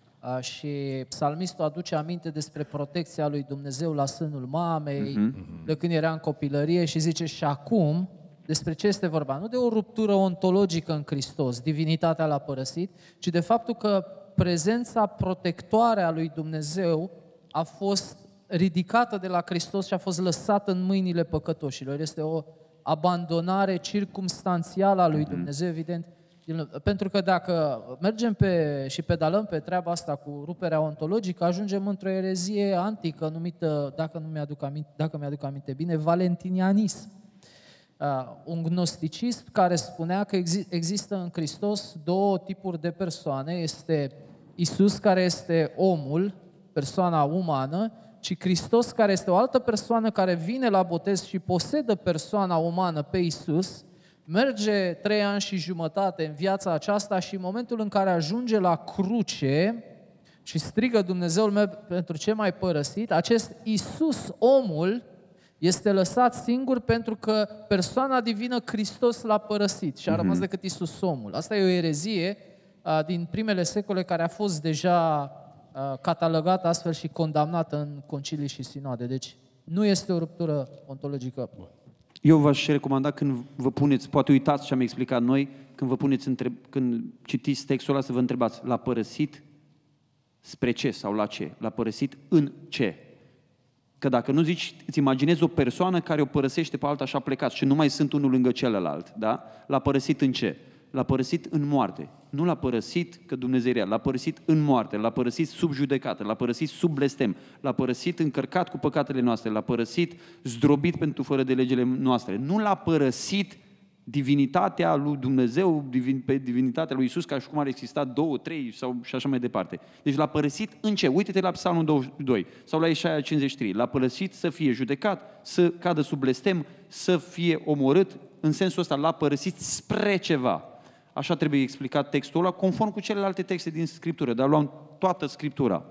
Și psalmistul aduce aminte despre protecția lui Dumnezeu la sânul mamei, uh-huh. de când era în copilărie, și zice, și acum, despre ce este vorba? Nu de o ruptură ontologică în Hristos, divinitatea l-a părăsit, ci de faptul că prezența protectoare a lui Dumnezeu a fost ridicată de la Hristos și a fost lăsată în mâinile păcătoșilor. Este o abandonare circumstanțială a lui Dumnezeu, evident. Pentru că dacă mergem pe, și pedalăm pe treaba asta cu ruperea ontologică, ajungem într-o erezie antică numită, dacă nu mi-aduc aminte, dacă mi-aduc aminte bine, valentinianism. Uh, un gnosticism care spunea că exi- există în Hristos două tipuri de persoane. Este Isus, care este omul, persoana umană, și Hristos, care este o altă persoană care vine la botez și posedă persoana umană pe Isus, merge trei ani și jumătate în viața aceasta și în momentul în care ajunge la cruce și strigă Dumnezeul meu pentru ce m-ai părăsit, acest Isus, omul, este lăsat singur pentru că persoana divină Hristos l-a părăsit și a rămas decât Isus, omul. Asta e o erezie uh, din primele secole care a fost deja uh, catalogată astfel și condamnată în concilii și sinoade. Deci nu este o ruptură ontologică. Eu v-aș recomanda când vă puneți, poate uitați ce am explicat noi, când vă puneți, întreb, când citiți textul ăla, să vă întrebați, l-a părăsit spre ce sau la ce? L-a părăsit în ce? Că dacă nu zici, îți imaginezi o persoană care o părăsește pe alta și a plecat și nu mai sunt unul lângă celălalt, da? L-a părăsit în ce? L-a părăsit în moarte. Nu l-a părăsit că Dumnezeu era, l-a părăsit în moarte, l-a părăsit sub judecată, l-a părăsit sub blestem, l-a părăsit încărcat cu păcatele noastre, l-a părăsit zdrobit pentru fără de legile noastre. Nu l-a părăsit divinitatea lui Dumnezeu, divin, pe divinitatea lui Iisus, ca și cum ar exista două, trei sau și așa mai departe. Deci l-a părăsit în ce? Uite-te la Psalmul douăzeci și doi sau la Isaia cincizeci și trei. L-a părăsit să fie judecat, să cadă sub blestem, să fie omorât. În sensul ăsta l-a părăsit spre ceva. Așa trebuie explicat textul ăla, conform cu celelalte texte din Scriptură, dar luăm toată Scriptura.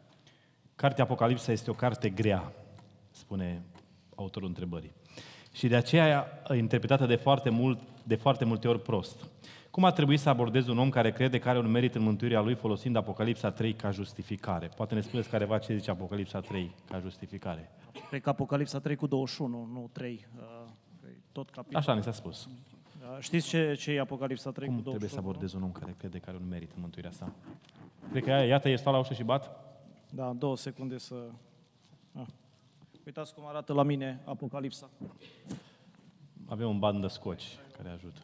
Cartea Apocalipsa este o carte grea, spune autorul întrebării. Și de aceea interpretată de foarte, mult, de foarte multe ori prost. Cum ar trebui să abordezi un om care crede că are un merit în mântuirea lui folosind Apocalipsa trei ca justificare? Poate ne spuneți careva ce zice Apocalipsa trei ca justificare. Cred că Apocalipsa trei cu douăzeci și unu, nu trei. Tot capitolul. Așa ne s-a spus. Știți ce, ce e Apocalipsa trei Cum cu douăzeci și unu? trebuie să abordezi un om care crede că are un merit în mântuirea sa? Cred că aia, iată, e stau la ușă și bat? Da, două secunde să... Ah. Uitați cum arată la mine Apocalipsa. Avem un bandă scoci care ajută.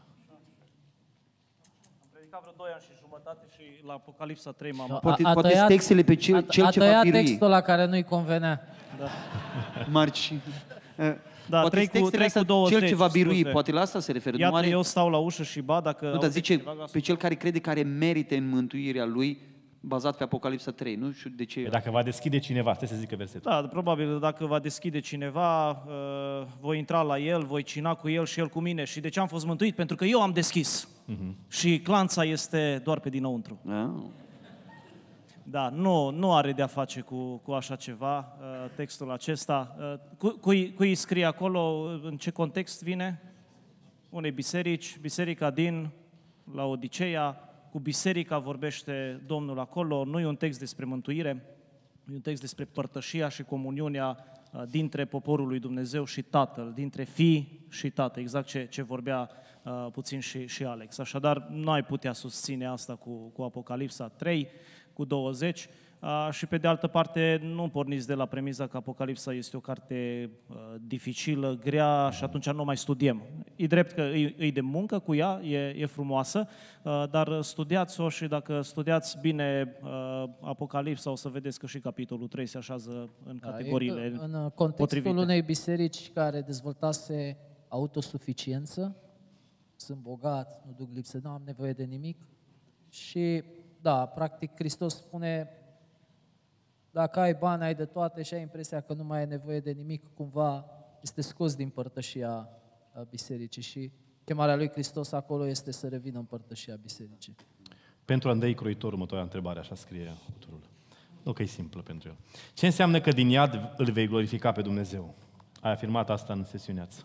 Am predicat vreo doi ani și jumătate și la Apocalipsa trei m-am... A- Poate, a poate tăiat- textele pe cel, a, cel a ce va tăiat birui. textul la care nu-i convenea. Marci. Da, Poate trei cu- textele trei cu astea, douăzeci, cel ce va birui, scuze. poate la asta se referă. Iată, nu are... eu stau la ușă și bat dacă... Nu, dar aude zice, cineva, pe cel care crede că are merite în mântuirea lui, bazat pe Apocalipsa trei. Nu știu de ce... Păi dacă va deschide cineva, stai să zică versetul. Da, probabil dacă va deschide cineva, uh, voi intra la el, voi cina cu el și el cu mine. Și de ce am fost mântuit? Pentru că eu am deschis. Uh-huh. Și clanța este doar pe dinăuntru. Ah. Da, nu, nu are de-a face cu, cu așa ceva, uh, textul acesta. Uh, cu, cui, cui scrie acolo, în ce context vine? Unei biserici, biserica din Laodiceea, cu biserica vorbește Domnul acolo, nu e un text despre mântuire, e un text despre părtășia și comuniunea uh, dintre poporul lui Dumnezeu și Tatăl, dintre fii și Tată, exact ce, ce vorbea uh, puțin și, și Alex. Așadar, nu ai putea susține asta cu, cu Apocalipsa trei, cu douăzeci, uh, și pe de altă parte nu porniți de la premiza că Apocalipsa este o carte uh, dificilă, grea și atunci nu mai studiem. E drept că e, e de muncă cu ea, e, e frumoasă, uh, dar studiați-o și dacă studiați bine uh, Apocalipsa o să vedeți că și capitolul trei se așează în categoriile Da, în contextul potrivite. unei biserici care dezvoltase autosuficiență, sunt bogat, nu duc lipsă, nu am nevoie de nimic. Și da, practic Hristos spune, dacă ai bani, ai de toate și ai impresia că nu mai ai nevoie de nimic, cumva este scos din părtășia bisericii și chemarea lui Hristos acolo este să revină în părtășia bisericii. Pentru Andrei Croitor, următoarea întrebare, așa scrie autorul. Nu că e simplă pentru el. Ce înseamnă că din iad îl vei glorifica pe Dumnezeu? Ai afirmat asta în sesiunea azi.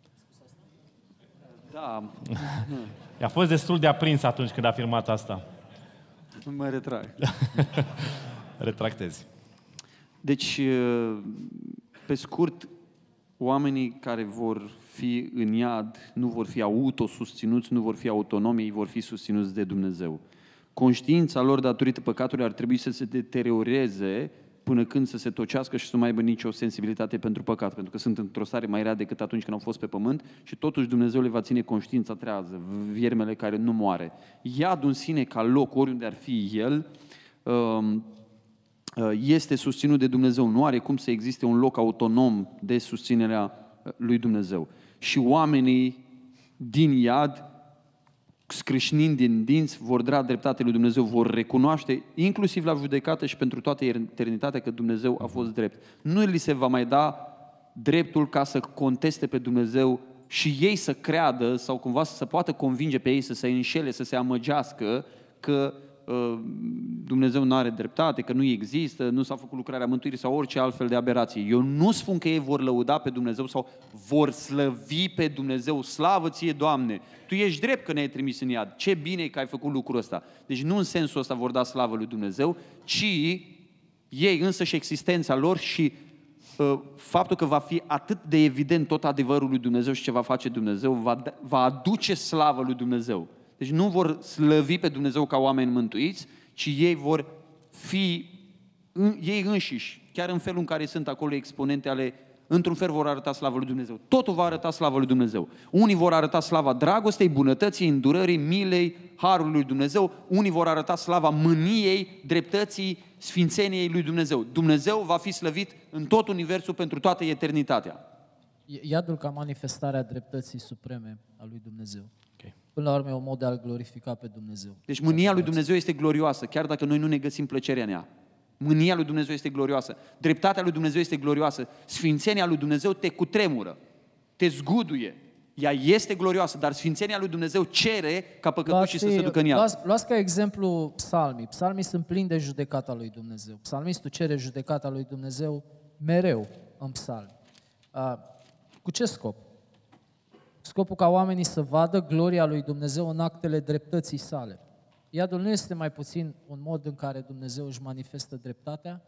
Da, A fost destul de aprins atunci când a afirmat asta. mă retrag. Retractezi. Deci, pe scurt, oamenii care vor fi în iad nu vor fi autosusținuți, nu vor fi autonomi, ei vor fi susținuți de Dumnezeu. Conștiința lor datorită păcatului ar trebui să se deterioreze până când să se tocească și să nu mai aibă nicio sensibilitate pentru păcat, pentru că sunt într-o stare mai rea decât atunci când au fost pe pământ și totuși Dumnezeu le va ține conștiința trează, viermele care nu moare. Iadul în sine ca loc, oriunde ar fi el, este susținut de Dumnezeu. Nu are cum să existe un loc autonom de susținerea lui Dumnezeu. Și oamenii din iad, scrâșnind din dinți, vor da dreptate lui Dumnezeu, vor recunoaște, inclusiv la judecată și pentru toată eternitatea, că Dumnezeu a fost drept. Nu li se va mai da dreptul ca să conteste pe Dumnezeu și ei să creadă sau cumva să se poată convinge pe ei să se înșele, să se amăgească că uh, Dumnezeu nu are dreptate, că nu există, nu s-a făcut lucrarea mântuirii sau orice altfel de aberație. Eu nu spun că ei vor lăuda pe Dumnezeu sau vor slăvi pe Dumnezeu. Slavă ție, Doamne! Tu ești drept că ne-ai trimis în iad. Ce bine e că ai făcut lucrul ăsta. Deci nu în sensul ăsta vor da slavă lui Dumnezeu, ci ei însă și existența lor și uh, faptul că va fi atât de evident tot adevărul lui Dumnezeu și ce va face Dumnezeu, va, va aduce slavă lui Dumnezeu. Deci nu vor slăvi pe Dumnezeu ca oameni mântuiți, ci ei vor fi în, ei înșiși, chiar în felul în care sunt acolo exponente ale, într-un fel vor arăta slavă lui Dumnezeu. Totul va arăta slavă lui Dumnezeu. Unii vor arăta slava dragostei, bunătății, îndurării, milei, harului lui Dumnezeu. Unii vor arăta slava mâniei, dreptății, sfințeniei lui Dumnezeu. Dumnezeu va fi slăvit în tot universul pentru toată eternitatea. Iadul ca manifestarea dreptății supreme a lui Dumnezeu. Okay. Până la urmă e un mod de a-L glorifica pe Dumnezeu. Deci mânia lui Dumnezeu este glorioasă, chiar dacă noi nu ne găsim plăcerea în ea. Mânia lui Dumnezeu este glorioasă, dreptatea lui Dumnezeu este glorioasă, sfințenia lui Dumnezeu te cutremură, te zguduie. Ea este glorioasă, dar sfințenia lui Dumnezeu cere ca păcătoșii să se ducă în ea. Luați, luați ca exemplu psalmii. Psalmii sunt plini de judecata lui Dumnezeu. Psalmistul cere judecata lui Dumnezeu mereu în psalmi. Uh, cu ce scop? Scopul ca oamenii să vadă gloria lui Dumnezeu în actele dreptății sale. Iadul nu este mai puțin un mod în care Dumnezeu își manifestă dreptatea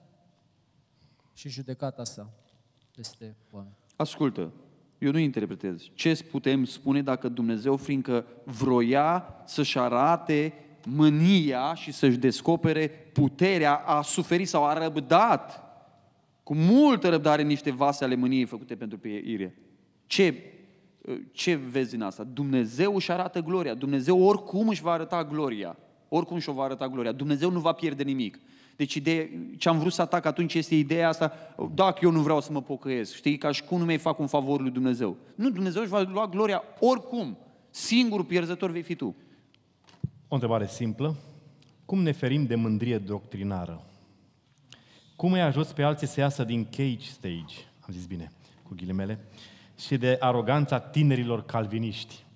și judecata sa peste oameni. Ascultă, eu nu interpretez. Ce putem spune dacă Dumnezeu, fiindcă vroia să-și arate mânia și să-și descopere puterea, a suferit sau a răbdat cu multă răbdare niște vase ale mâniei făcute pentru peire? Ce, ce vezi în asta? Dumnezeu își arată gloria. Dumnezeu oricum își va arăta gloria. Oricum și-o va arăta gloria. Dumnezeu nu va pierde nimic. Deci ideea, ce am vrut să atac atunci este ideea asta, dacă eu nu vreau să mă pocăiesc, știi, ca și cum nu mi-ai fac un favor lui Dumnezeu. Nu, Dumnezeu își va lua gloria oricum. Singurul pierzător vei fi tu. O întrebare simplă. Cum ne ferim de mândrie doctrinară? Cum îi ajuți pe alții să iasă din cage stage, am zis bine, cu ghilimele, și de aroganța tinerilor calviniști?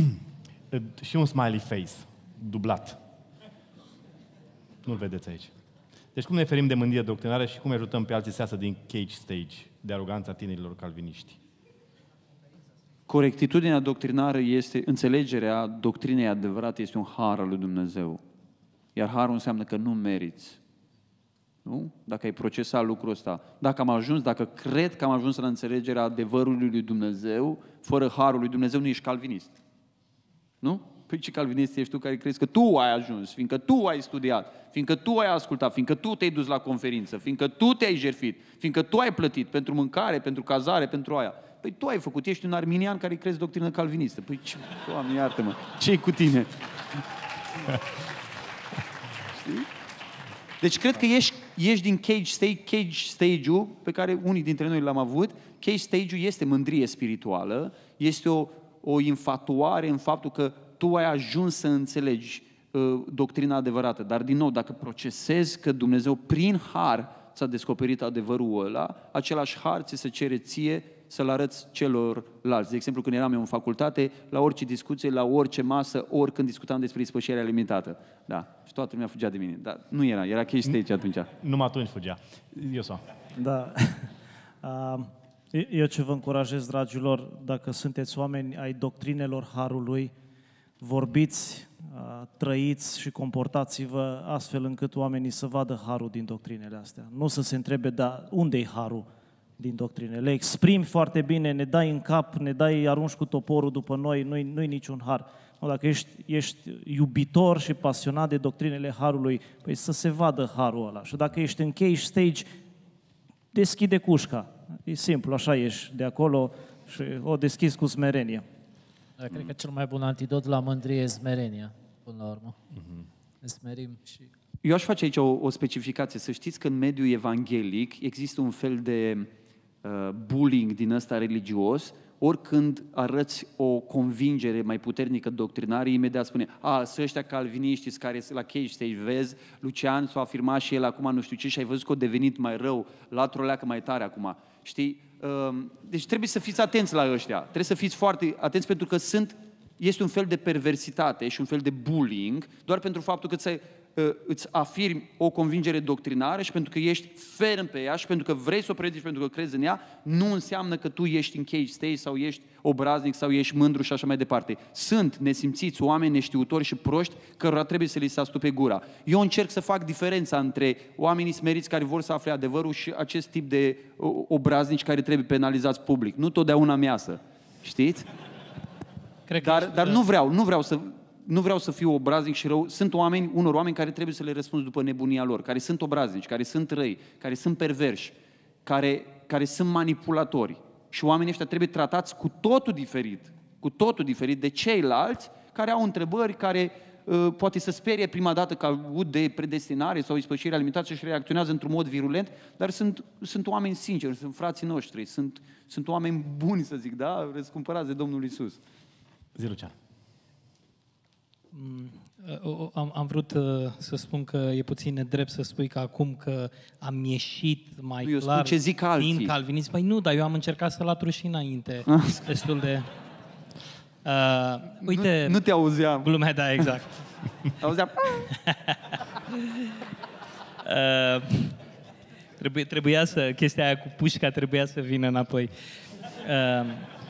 Și un smiley face, dublat. Nu-l vedeți aici. Deci cum ne ferim de mândrie doctrinară și cum ajutăm pe alții să iasă din cage stage, de aroganța tinerilor calviniști? Corectitudinea doctrinară este, înțelegerea doctrinei adevărate este un har al lui Dumnezeu. Iar harul înseamnă că nu meriți. Nu? Dacă ai procesat lucrul ăsta, dacă am ajuns, dacă cred că am ajuns la înțelegerea adevărului lui Dumnezeu, fără harul lui Dumnezeu nu ești calvinist. Nu? Păi ce calvinist ești tu care crezi că tu ai ajuns, fiindcă tu ai studiat, fiindcă tu ai ascultat, fiindcă tu te-ai dus la conferință, fiindcă tu te-ai jertfit, fiindcă tu ai plătit pentru mâncare, pentru cazare, pentru aia. Păi tu ai făcut, ești un arminian care crezi doctrină calvinistă. Păi ce, Doamne, iartă-mă, ce-i cu tine? Știi? Deci cred că ești, ești din cage stage, cage stage-ul pe care unii dintre noi l-am avut. Cage stage-ul este mândrie spirituală, este o, o infatuare în faptul că tu ai ajuns să înțelegi uh, doctrina adevărată. Dar din nou, dacă procesezi că Dumnezeu prin har ți-a descoperit adevărul ăla, același har ți se cere ție să-l arăți celorlalți. De exemplu, când eram eu în facultate, la orice discuție, la orice masă, oricând discutam despre ispășirea limitată. Da, și toată lumea fugea de mine. Dar nu era, era case stage atunci. Numai atunci fugea. Eu sau. Da. Eu ce vă încurajez, dragilor, dacă sunteți oameni ai doctrinelor harului, vorbiți, trăiți și comportați-vă astfel încât oamenii să vadă harul din doctrinele astea. Nu să se întrebe, dar unde-i harul din doctrine? Le exprimi foarte bine, ne dai în cap, ne dai, arunci cu toporul după noi, nu-i, nu-i niciun har. No, dacă ești, ești iubitor și pasionat de doctrinele harului, păi să se vadă harul ăla. Și dacă ești în cage stage, deschide cușca. E simplu, așa ești de acolo și o deschizi cu smerenie. Dar cred că cel mai bun antidot la mândrie e smerenia, până la urmă. Ne smerim și... Eu aș face aici o, o specificație. Să știți că în mediul evanghelic există un fel de uh, bullying din ăsta religios. Oricând arăți o convingere mai puternică doctrinare, imediat spune, a, sunt ăștia calviniști care sunt la cage stage, vezi, Lucian s-a afirmat și el acum nu știu ce și ai văzut că a devenit mai rău, latrul leacă mai tare acum, știi? Deci trebuie să fiți atenți la ăștia, trebuie să fiți foarte atenți pentru că sunt, este un fel de perversitate și un fel de bullying, doar pentru faptul că ți-ai îți afirmi o convingere doctrinară și pentru că ești ferm pe ea și pentru că vrei să o predici, pentru că crezi în ea, nu înseamnă că tu ești în cage stage sau ești obraznic sau ești mândru și așa mai departe. Sunt nesimțiți oameni neștiutori și proști cărora trebuie să li se astupe gura. Eu încerc să fac diferența între oamenii smeriți care vor să afle adevărul și acest tip de obraznici care trebuie penalizați public. Nu totdeauna measă, știți? Cred că Dar, ești, dar da. nu vreau, nu vreau să... Nu vreau să fiu obraznic și rău. Sunt oameni, unor oameni care trebuie să le răspunzi după nebunia lor, care sunt obraznici, care sunt răi, care sunt perverși, care, care sunt manipulatori. Și oamenii ăștia trebuie tratați cu totul diferit, cu totul diferit de ceilalți care au întrebări, care uh, poate să sperie prima dată că aud de predestinare sau ispășire alimentație și reacționează într-un mod virulent, dar sunt, sunt oameni sinceri, sunt frații noștri, sunt, sunt oameni buni, să zic, da? Răscumpărați de Domnul Iisus. Zi, Lucian. Am, am vrut uh, să spun că e puțin nedrept să spui că acum că am ieșit mai Nu, eu spun clar ce zic alții. fiind calvinist. Păi nu, dar eu am încercat să latru și înainte. Destul de... Uh, uite... Nu, nu te auzeam. Glumea, da, exact. Auzeam. uh, trebuie, trebuia să... Chestia aia cu pușca trebuia să vină înapoi. Uh,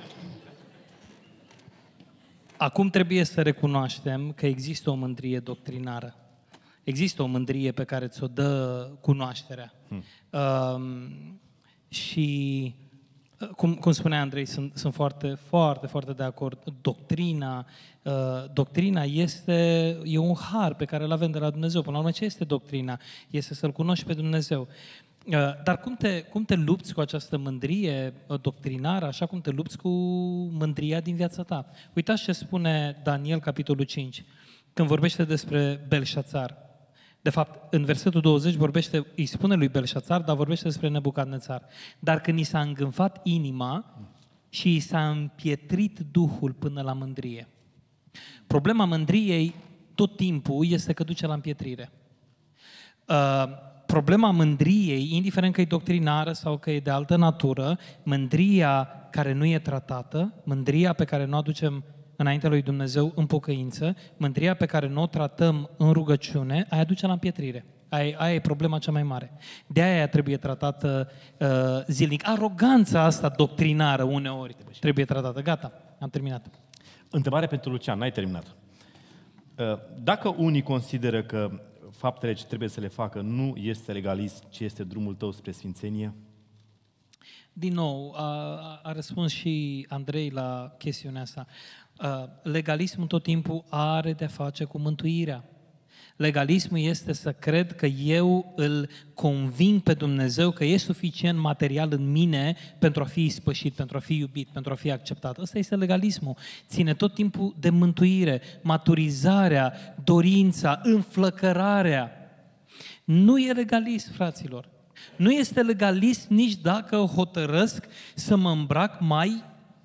Acum trebuie să recunoaștem că există o mândrie doctrinară. Există o mândrie pe care ți-o dă cunoașterea. Hmm. Uh, și, cum, cum spunea Andrei, sunt, sunt foarte, foarte, foarte de acord. Doctrina, uh, doctrina este e un har pe care îl avem de la Dumnezeu. Până la urmă, ce este doctrina? Este să-L cunoști pe Dumnezeu. Dar cum te, cum te lupți cu această mândrie doctrinară, așa cum te lupți cu mândria din viața ta? Uitați ce spune Daniel, capitolul cinci, când vorbește despre Belșațar. De fapt, în versetul douăzeci vorbește, îi spune lui Belșațar, dar vorbește despre Nebucadnețar. Dar când i s-a îngânfat inima și i s-a împietrit duhul până la mândrie. Problema mândriei tot timpul este că duce la împietrire. Uh, Problema mândriei, indiferent că e doctrinară sau că e de altă natură, mândria care nu e tratată, mândria pe care nu o aducem înaintea lui Dumnezeu în pocăință, mândria pe care nu o tratăm în rugăciune, aia duce la împietrire. Aia, aia e problema cea mai mare. De aia trebuie tratată uh, zilnic. Aroganța asta doctrinară uneori trebuie tratată. Gata, am terminat. Întrebare pentru Lucian, n-ai terminat. Dacă unii consideră că faptele ce trebuie să le facă nu este legalism, ci este drumul tău spre sfințenie? Din nou, a, a răspuns și Andrei la chestiunea asta. Legalismul tot timpul are de-a face cu mântuirea. Legalismul este să cred că eu îl conving pe Dumnezeu că e suficient material în mine pentru a fi ispășit, pentru a fi iubit, pentru a fi acceptat. Ăsta este legalismul. Ține tot timpul de mântuire, maturizarea, dorința, înflăcărarea. Nu e legalist, fraților. Nu este legalist nici dacă hotărăsc să mă îmbrac mai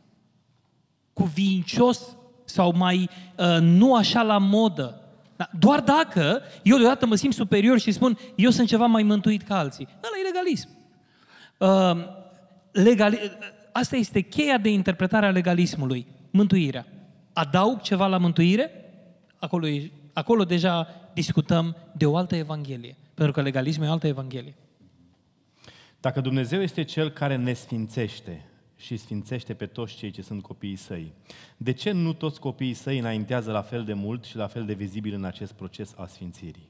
cuvincios sau mai uh, nu așa la modă. Doar dacă eu deodată mă simt superior și spun eu sunt ceva mai mântuit ca alții. Ăla e legalism. Uh, legali... Asta este cheia de interpretare a legalismului. Mântuirea. Adaug ceva la mântuire, acolo, e, acolo deja discutăm de o altă evanghelie. Pentru că legalismul e o altă evanghelie. Dacă Dumnezeu este Cel care ne sfințește și sfințește pe toți cei ce sunt copiii Săi, de ce nu toți copiii Săi înaintează la fel de mult și la fel de vizibil în acest proces al sfințirii?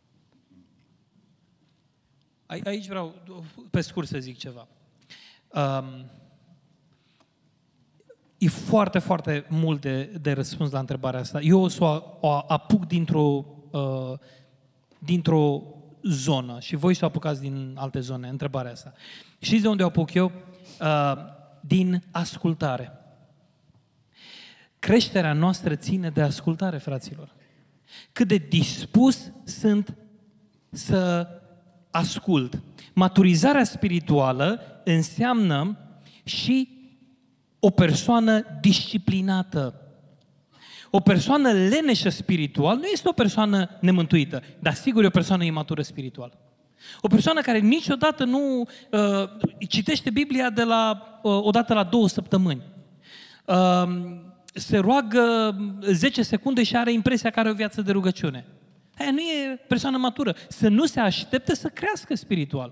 Aici vreau, pe scurt, să zic ceva. Um, e foarte, foarte mult de, de răspuns la întrebarea asta. Eu o să o, o apuc dintr-o, uh, dintr-o zonă și voi să o apucați din alte zone, întrebarea asta. Știți de unde o apuc eu? Uh, din ascultare. Creșterea noastră ține de ascultare, fraților. Cât de dispus sunt să ascult. Maturizarea spirituală înseamnă și o persoană disciplinată. O persoană leneșă spiritual nu este o persoană nemântuită, dar sigur e o persoană imatură spiritual. O persoană care niciodată nu uh, citește Biblia de la, uh, odată la două săptămâni. Uh, se roagă zece secunde și are impresia că are o viață de rugăciune. Aia nu e persoană matură. Să nu se aștepte să crească spiritual.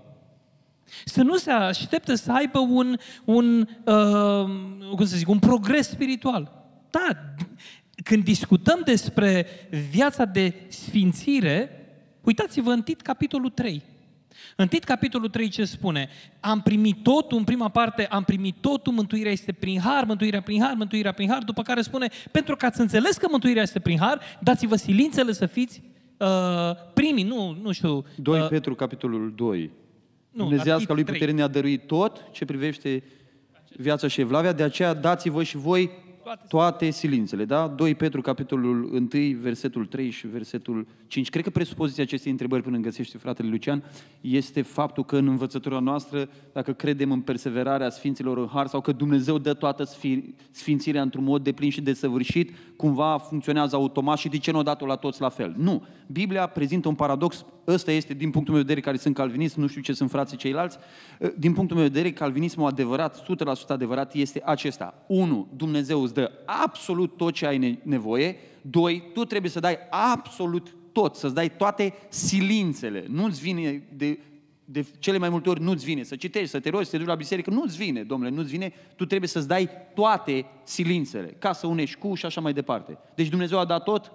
Să nu se aștepte să aibă un, un, uh, cum să zic, un progres spiritual. Da, când discutăm despre viața de sfințire, uitați-vă în Tit, capitolul trei. În Tit, capitolul trei, ce spune? Am primit totul, în prima parte, am primit totul, mântuirea este prin har, mântuirea prin har, mântuirea prin har, după care spune, pentru că ați înțeles că mântuirea este prin har, dați-vă silințele să fiți uh, primii, nu, nu știu... doi uh, Petru, capitolul doi. Nu, Dumnezeiasca lui trei. putere ne-a dăruit tot ce privește viața și evlavia, de aceea dați-vă și voi toate silințele, da? doi Petru, capitolul unu, versetul trei și versetul cinci. Cred că presupoziția acestei întrebări, până găsește fratele Lucian, este faptul că în învățătura noastră, dacă credem în perseverarea sfinților în har sau că Dumnezeu dă toată sfințirea într-un mod deplin și desăvârșit, cumva funcționează automat și de ce nu o dat-o la toți la fel? Nu. Biblia prezintă un paradox, ăsta este, din punctul meu de vedere, care sunt calvinist, nu știu ce sunt frații ceilalți, din punctul meu de vedere, calvinismul adevărat, o sută la sută adevărat, este acesta. unu. Dumnezeu îți dă absolut tot ce ai nevoie. doi. Tu trebuie să dai absolut tot, să-ți dai toate silințele. Nu-ți vine, de, de cele mai multe ori nu-ți vine să citești, să te rogi, să te duci la biserică, nu-ți vine, domnule, nu-ți vine. Tu trebuie să-ți dai toate silințele, ca să unești cu și așa mai departe. Deci Dumnezeu a dat tot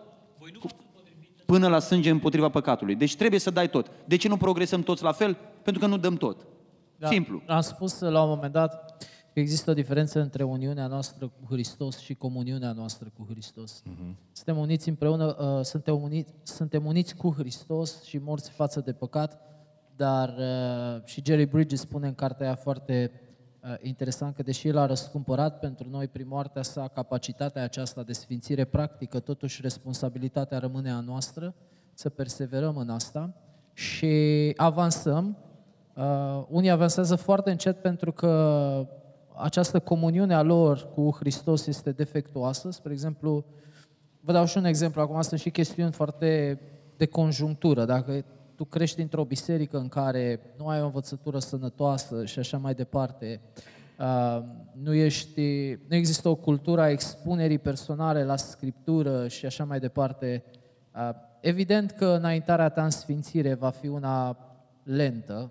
până la sânge împotriva păcatului. Deci trebuie să dai tot. De ce nu progresăm toți la fel? Pentru că nu dăm tot. Da, Simplu. Am spus la un moment dat că există o diferență între uniunea noastră cu Hristos și comuniunea noastră cu Hristos. Uh-huh. Suntem uniți împreună, uh, suntem, uniți, suntem uniți cu Hristos și morți față de păcat, dar uh, și Jerry Bridges spune în cartea aia foarte uh, interesant că deși El a răscumpărat pentru noi prin moartea sa capacitatea aceasta de sfințire practică, totuși responsabilitatea rămâne a noastră, să perseverăm în asta și avansăm. Uh, unii avansează foarte încet pentru că această comuniune a lor cu Hristos este defectuoasă. Spre exemplu, vă dau și un exemplu, acum sunt și chestiuni foarte de conjunctură. Dacă tu crești într-o biserică în care nu ai o învățătură sănătoasă și așa mai departe, uh, nu, ești, nu există o cultură a expunerii personale la Scriptură și așa mai departe, uh, evident că înaintarea ta în sfințire va fi una lentă.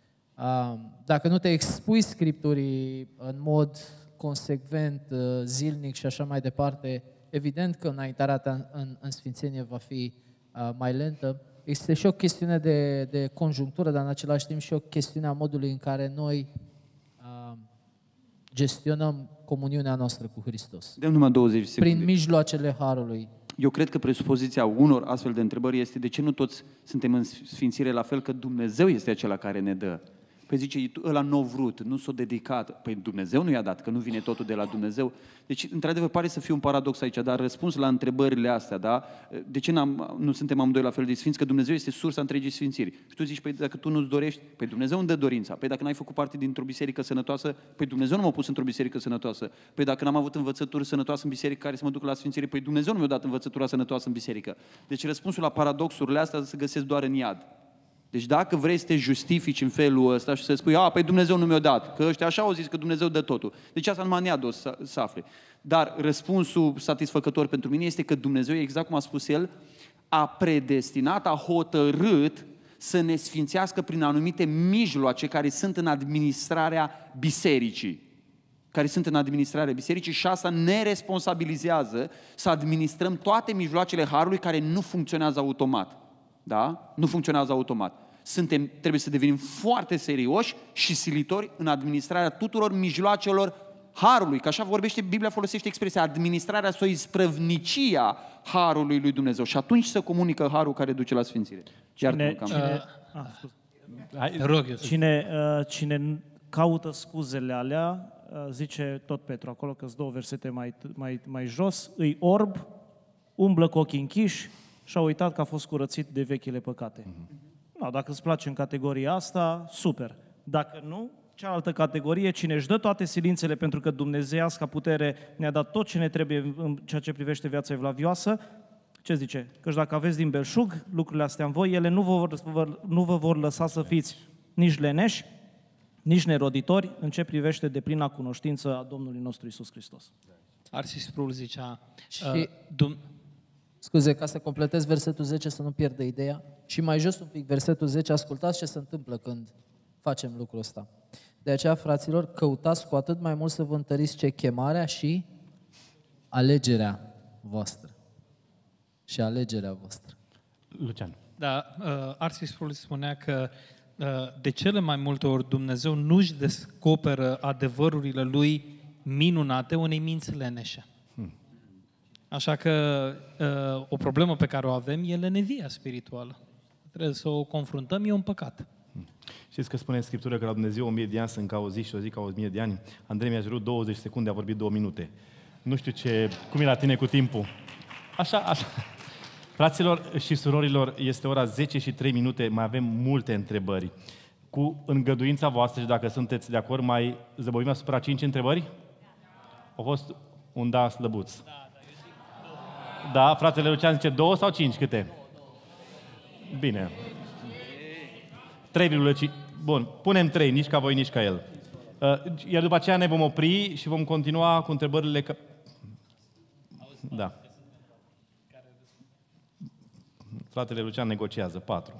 Dacă nu te expui Scripturii în mod consecvent, zilnic și așa mai departe, evident că înaintarea ta în, în sfințenie va fi mai lentă. Este și o chestiune de, de conjunctură, dar în același timp și o chestiune a modului în care noi uh, gestionăm comuniunea noastră cu Hristos. Dăm numai douăzeci secunde. Prin mijloacele Harului. Eu cred că presupoziția unor astfel de întrebări este de ce nu toți suntem în sfințire la fel, că Dumnezeu este acela care ne dă. Păi zice, ăla nu a vrut, nu s-a dedicat. Păi Dumnezeu nu i-a dat, că nu vine totul de la Dumnezeu. Deci, într-adevăr, pare să fie un paradox aici, dar răspuns la întrebările astea, da? De ce n-am, nu suntem amândoi la fel de sfinți? Că Dumnezeu este sursa întregii sfințiri. Și tu zici, păi dacă tu nu-ți dorești, păi Dumnezeu îmi dă dorința. Păi dacă n-ai făcut parte dintr-o biserică sănătoasă, păi Dumnezeu nu m-a pus într-o biserică sănătoasă. Păi dacă n-am avut învățătură sănătoasă în biserică care să mă ducă la sfințire, păi Dumnezeu nu mi-a dat învățătura sănătoasă în biserică. Deci răspunsul la paradoxurile astea se găsesc doar în iad. Deci dacă vrei să te justifici în felul ăsta și să spui, a, păi Dumnezeu nu mi-a dat, că ăștia așa au zis că Dumnezeu dă totul. Deci asta numai în iad o să, să afle. Dar răspunsul satisfăcător pentru mine este că Dumnezeu, exact cum a spus El, a predestinat, a hotărât să ne sfințească prin anumite mijloace care sunt în administrarea bisericii. care sunt în administrarea bisericii și asta ne responsabilizează să administrăm toate mijloacele harului care nu funcționează automat. Da? Nu funcționează automat. Suntem, trebuie să devenim foarte serioși și silitori în administrarea tuturor mijloacelor harului, că așa vorbește, Biblia folosește expresia administrarea sau isprăvnicia harului lui Dumnezeu și atunci se comunică harul care duce la sfințire. Cine, cam. cine, Ah, scuze. Hai, Te rog, eu. Cine, uh, cine caută scuzele alea, uh, zice tot Petru acolo, că-s două versete mai, mai, mai jos, îi orb, umblă cu ochii închiși și a uitat că a fost curățit de vechile păcate. Mm-hmm. No, dacă îți place în categoria asta, super. Dacă nu, cealaltă categorie, cine își dă toate silințele pentru că dumnezeiasca putere ne-a dat tot ce ne trebuie în ceea ce privește viața evlavioasă, ce zice? Căci dacă aveți din belșug lucrurile astea în voi, ele nu vă vor, nu vă vor lăsa să fiți nici leneși, nici neroditori în ce privește deplina cunoștință a Domnului nostru Iisus Hristos. Arsis Sproul zicea... Și- Uh, dum- Scuze, ca să completez versetul zece, să nu pierdă ideea. Și mai jos un pic, versetul zece, ascultați ce se întâmplă când facem lucrul ăsta. De aceea, fraților, căutați cu atât mai mult să vă întăriți ce chemarea și alegerea voastră. Și alegerea voastră. Lucian. Da, uh, Arsis Sproul spunea că uh, de cele mai multe ori Dumnezeu nu-și descoperă adevărurile Lui minunate unei minți leneșe. Așa că uh, o problemă pe care o avem e lenevia spirituală. Trebuie să o confruntăm, e un păcat. Știți că spune în Scriptură că la Dumnezeu o mie de ani sunt ca o zi și o zi ca o mie de ani? Andrei mi-a cerut douăzeci secunde, a vorbit două minute. Nu știu ce, cum e la tine cu timpul. Așa, așa. Fraților și surorilor, este ora zece și trei minute, mai avem multe întrebări. Cu îngăduința voastră și dacă sunteți de acord, mai zăbovim asupra cinci întrebări? A fost un da slăbuț. Da, fratele Lucian zice două sau cinci, câte? Bine. trei virgulă cinci. Bun, punem trei, nici ca voi, nici ca el. Iar după aceea ne vom opri și vom continua cu întrebările că... Da. Fratele Lucian negociază, patru.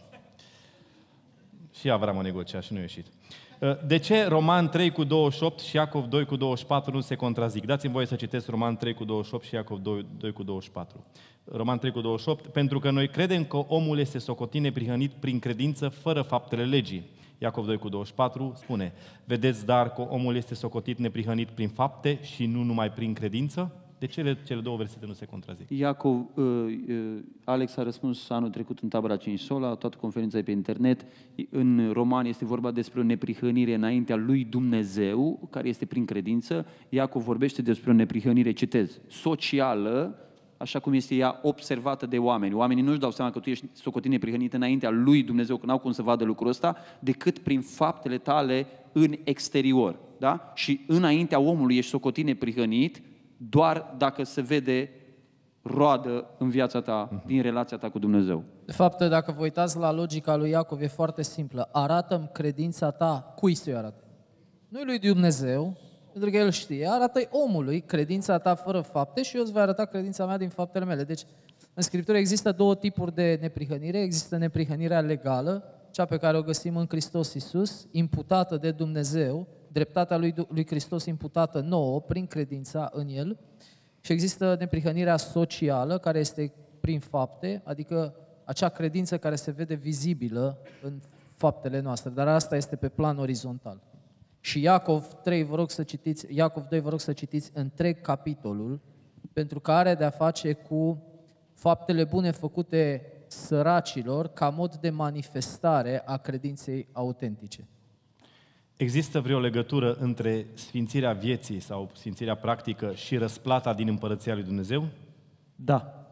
Și Avram a negociat și nu a ieșit. De ce Roman trei cu douăzeci și opt și Iacov doi cu douăzeci și patru nu se contrazic? Dați-mi voie să citesc Roman trei cu douăzeci și opt și Iacov doi cu douăzeci și patru. Roman trei cu douăzeci și opt, pentru că noi credem că omul este socotit neprihănit prin credință fără faptele legii. Iacov doi cu douăzeci și patru spune, vedeți dar că omul este socotit neprihănit prin fapte și nu numai prin credință? De ce cele două versete nu se contrazic? Iacov, uh, uh, Alex a răspuns anul trecut în tabăra cinci Sola, toată conferința e pe internet. În Roman este vorba despre o neprihănire înaintea lui Dumnezeu, care este prin credință. Iacov vorbește despre o neprihănire, citez, socială, așa cum este ea observată de oameni. Oamenii nu-și dau seama că tu ești socotit neprihănit înaintea lui Dumnezeu, că n-au cum să vadă lucrul ăsta, decât prin faptele tale în exterior. Da? Și înaintea omului ești socotit neprihănit, doar dacă se vede roadă în viața ta, din relația ta cu Dumnezeu. De fapt, dacă vă uitați la logica lui Iacov, e foarte simplă. Arată-mi credința ta, cui să-i arată? Nu-i lui Dumnezeu, pentru că el știe, arată-i omului credința ta fără fapte și eu îți voi arăta credința mea din faptele mele. Deci, în Scriptură există două tipuri de neprihănire. Există neprihănirea legală, cea pe care o găsim în Hristos Iisus, imputată de Dumnezeu, dreptatea lui, lui Hristos imputată nouă prin credința în El. Și există neprihănirea socială, care este prin fapte, adică acea credință care se vede vizibilă în faptele noastre, dar asta este pe plan orizontal. Și Iacov trei, vă rog să citiți, Iacov doi, vă rog să citiți întreg capitolul, pentru că are de-a face cu faptele bune făcute săracilor ca mod de manifestare a credinței autentice. Există vreo legătură între sfințirea vieții sau sfințirea practică și răsplata din Împărăția lui Dumnezeu? Da.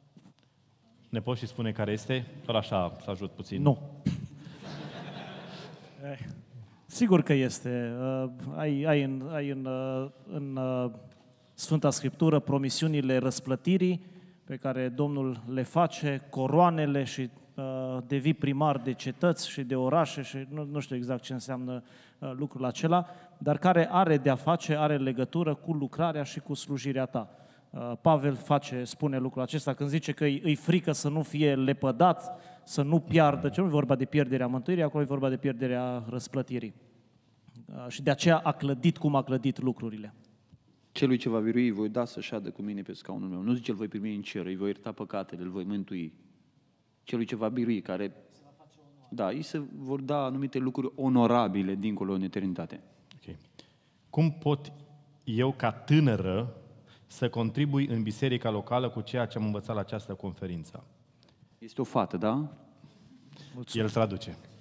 Ne poți și spune care este? Doar așa să ajut puțin. Nu. Sigur că este. Ai, ai în, ai în, în Sfânta Scriptură promisiunile răsplătirii pe care Domnul le face, coroanele și devii primar de cetăți și de orașe și nu, nu știu exact ce înseamnă lucrul acela, dar care are de-a face, are legătură cu lucrarea și cu slujirea ta. Pavel face, spune lucrul acesta când zice că îi frică să nu fie lepădat, să nu piardă, ce nu e vorba de pierderea mântuirii, acolo e vorba de pierderea răsplătirii. Și de aceea a clădit cum a clădit lucrurile. Celui ce va birui, îi voi da să șadă cu mine pe scaunul meu. Nu zice, îl voi primi în cer, îi voi ierta păcatele, îl voi mântui. Celui ce va birui, care... Da, îi se vor da anumite lucruri onorabile dincolo în eternitate. Okay. Cum pot eu, ca tânără, să contribui în biserica locală cu ceea ce am învățat la această conferință? Este o fată, da? El traduce.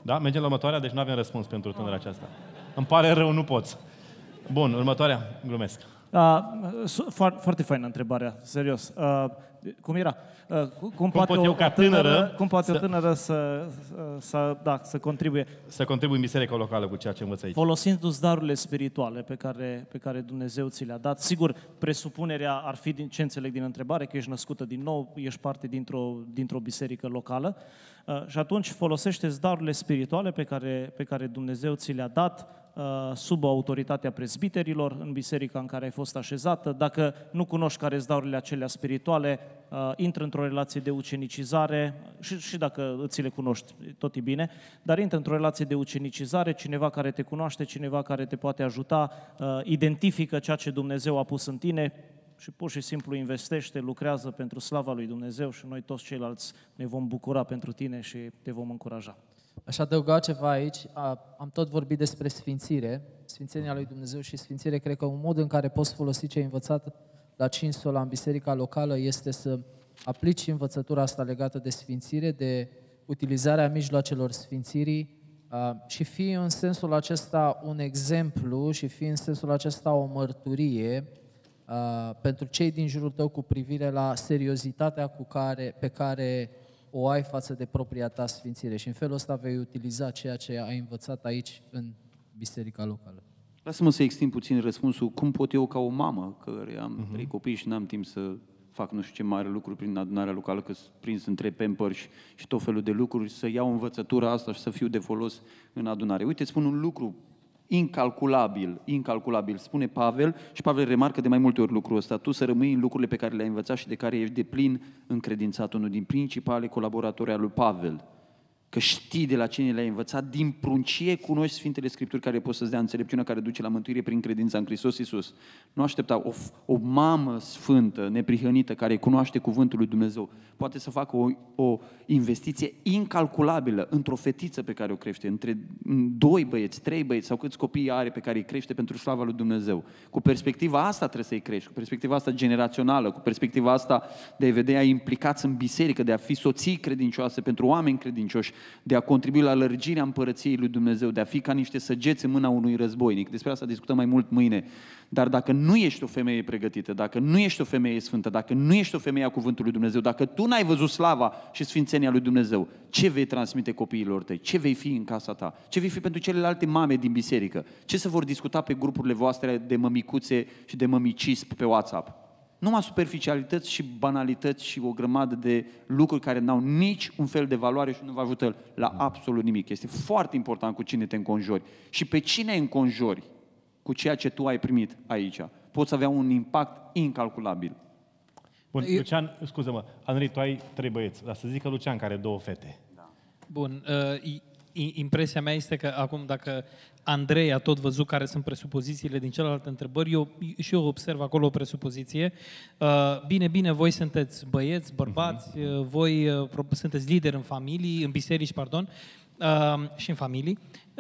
Da? Mergem la următoarea, deci nu avem răspuns pentru tânăra aceasta. Îmi pare rău, nu poți. Bun, următoarea, glumesc. Uh, foarte, foarte faină întrebarea, serios. Uh, cum era? Uh, cum, cum poate pot eu, o ca tânără, tânără, cum poate să- o tânără să, să, da, să contribuie? Să contribui în biserica locală cu ceea ce învăț aici. Folosindu-ți darurile spirituale pe care, pe care Dumnezeu ți le-a dat. Sigur, presupunerea ar fi, din ce înțeleg din întrebare, că ești născută din nou, ești parte dintr-o, dintr-o biserică locală uh, și atunci folosește-ți darurile spirituale pe care, pe care Dumnezeu ți le-a dat uh, sub autoritatea prezbiterilor în biserica în care ai fost așezată. Dacă nu cunoști care sunt darurile acelea spirituale, uh, intră într-o relație de ucenicizare și, și dacă îți le cunoști, tot e bine, dar intră într-o relație de ucenicizare, cineva care te cunoaște, cineva care te poate ajuta, uh, identifică ceea ce Dumnezeu a pus în tine și pur și simplu investește, lucrează pentru slava lui Dumnezeu și noi toți ceilalți ne vom bucura pentru tine și te vom încuraja. Aș adăuga ceva aici. A, am tot vorbit despre sfințire, sfințenia lui Dumnezeu și sfințire. Cred că un mod în care poți folosi ce ai învățat la cinci sola în biserica locală este să aplici învățătura asta legată de sfințire, de utilizarea mijloacelor sfințirii a, și fii în sensul acesta un exemplu și fii în sensul acesta o mărturie a, pentru cei din jurul tău cu privire la seriozitatea cu care, pe care o ai față de propria ta sfințire și în felul ăsta vei utiliza ceea ce ai învățat aici în biserica locală. Lasă-mă să extind puțin răspunsul. Cum pot eu, ca o mamă, care am uh-huh. trei copii și n-am timp să fac nu știu ce mare lucruri prin adunarea locală, că sunt prins între pampers și, și tot felul de lucruri, să iau învățătura asta și să fiu de folos în adunare. Uite, spun un lucru incalculabil, incalculabil, spune Pavel, și Pavel remarcă de mai multe ori lucrul ăsta, tu să rămâi în lucrurile pe care le-ai învățat și de care ești deplin încredințat, unul din principale colaboratori al lui Pavel, că știi de la cine le-ai învățat, din pruncie cunoști Sfintele Scripturi care pot să-ți dea înțelepciunea care duce la mântuire prin credința în Hristos Iisus. Nu aștepta o, o mamă sfântă, neprihănită, care cunoaște cuvântul lui Dumnezeu, poate să facă o, o investiție incalculabilă într-o fetiță pe care o crește, între doi băieți, trei băieți sau câți copii are pe care îi crește pentru slava lui Dumnezeu. Cu perspectiva asta trebuie să-i crești, cu perspectiva asta generațională, cu perspectiva asta de a vedea implicați în biserică, de a fi soții credincioase pentru oameni credincioși, de a contribui la lărgirea împărăției lui Dumnezeu, de a fi ca niște săgeți în mâna unui războinic. Despre asta discutăm mai mult mâine. Dar dacă nu ești o femeie pregătită, dacă nu ești o femeie sfântă, dacă nu ești o femeie a cuvântului lui Dumnezeu, dacă tu n-ai văzut slava și sfințenia lui Dumnezeu, ce vei transmite copiilor tăi? Ce vei fi în casa ta? Ce vei fi pentru celelalte mame din biserică? Ce se vor discuta pe grupurile voastre de mămicuțe și de mămicism pe WhatsApp? Numai superficialități și banalități și o grămadă de lucruri care n-au nici un fel de valoare și nu vă ajută la absolut nimic. Este foarte important cu cine te înconjori și pe cine înconjori cu ceea ce tu ai primit aici. Poți avea un impact incalculabil. Bun, Lucian, scuză-mă, Andrei, tu ai trei băieți, dar să zică Lucian care are două fete. Bun, uh, impresia mea este că acum dacă Andrei a tot văzut care sunt presupozițiile din celelalte întrebări, eu și eu observ acolo o presupoziție. Uh, bine, bine, voi sunteți băieți, bărbați, uh-huh. voi uh, sunteți lideri în familii, în biserici, pardon, uh, și în familii, uh,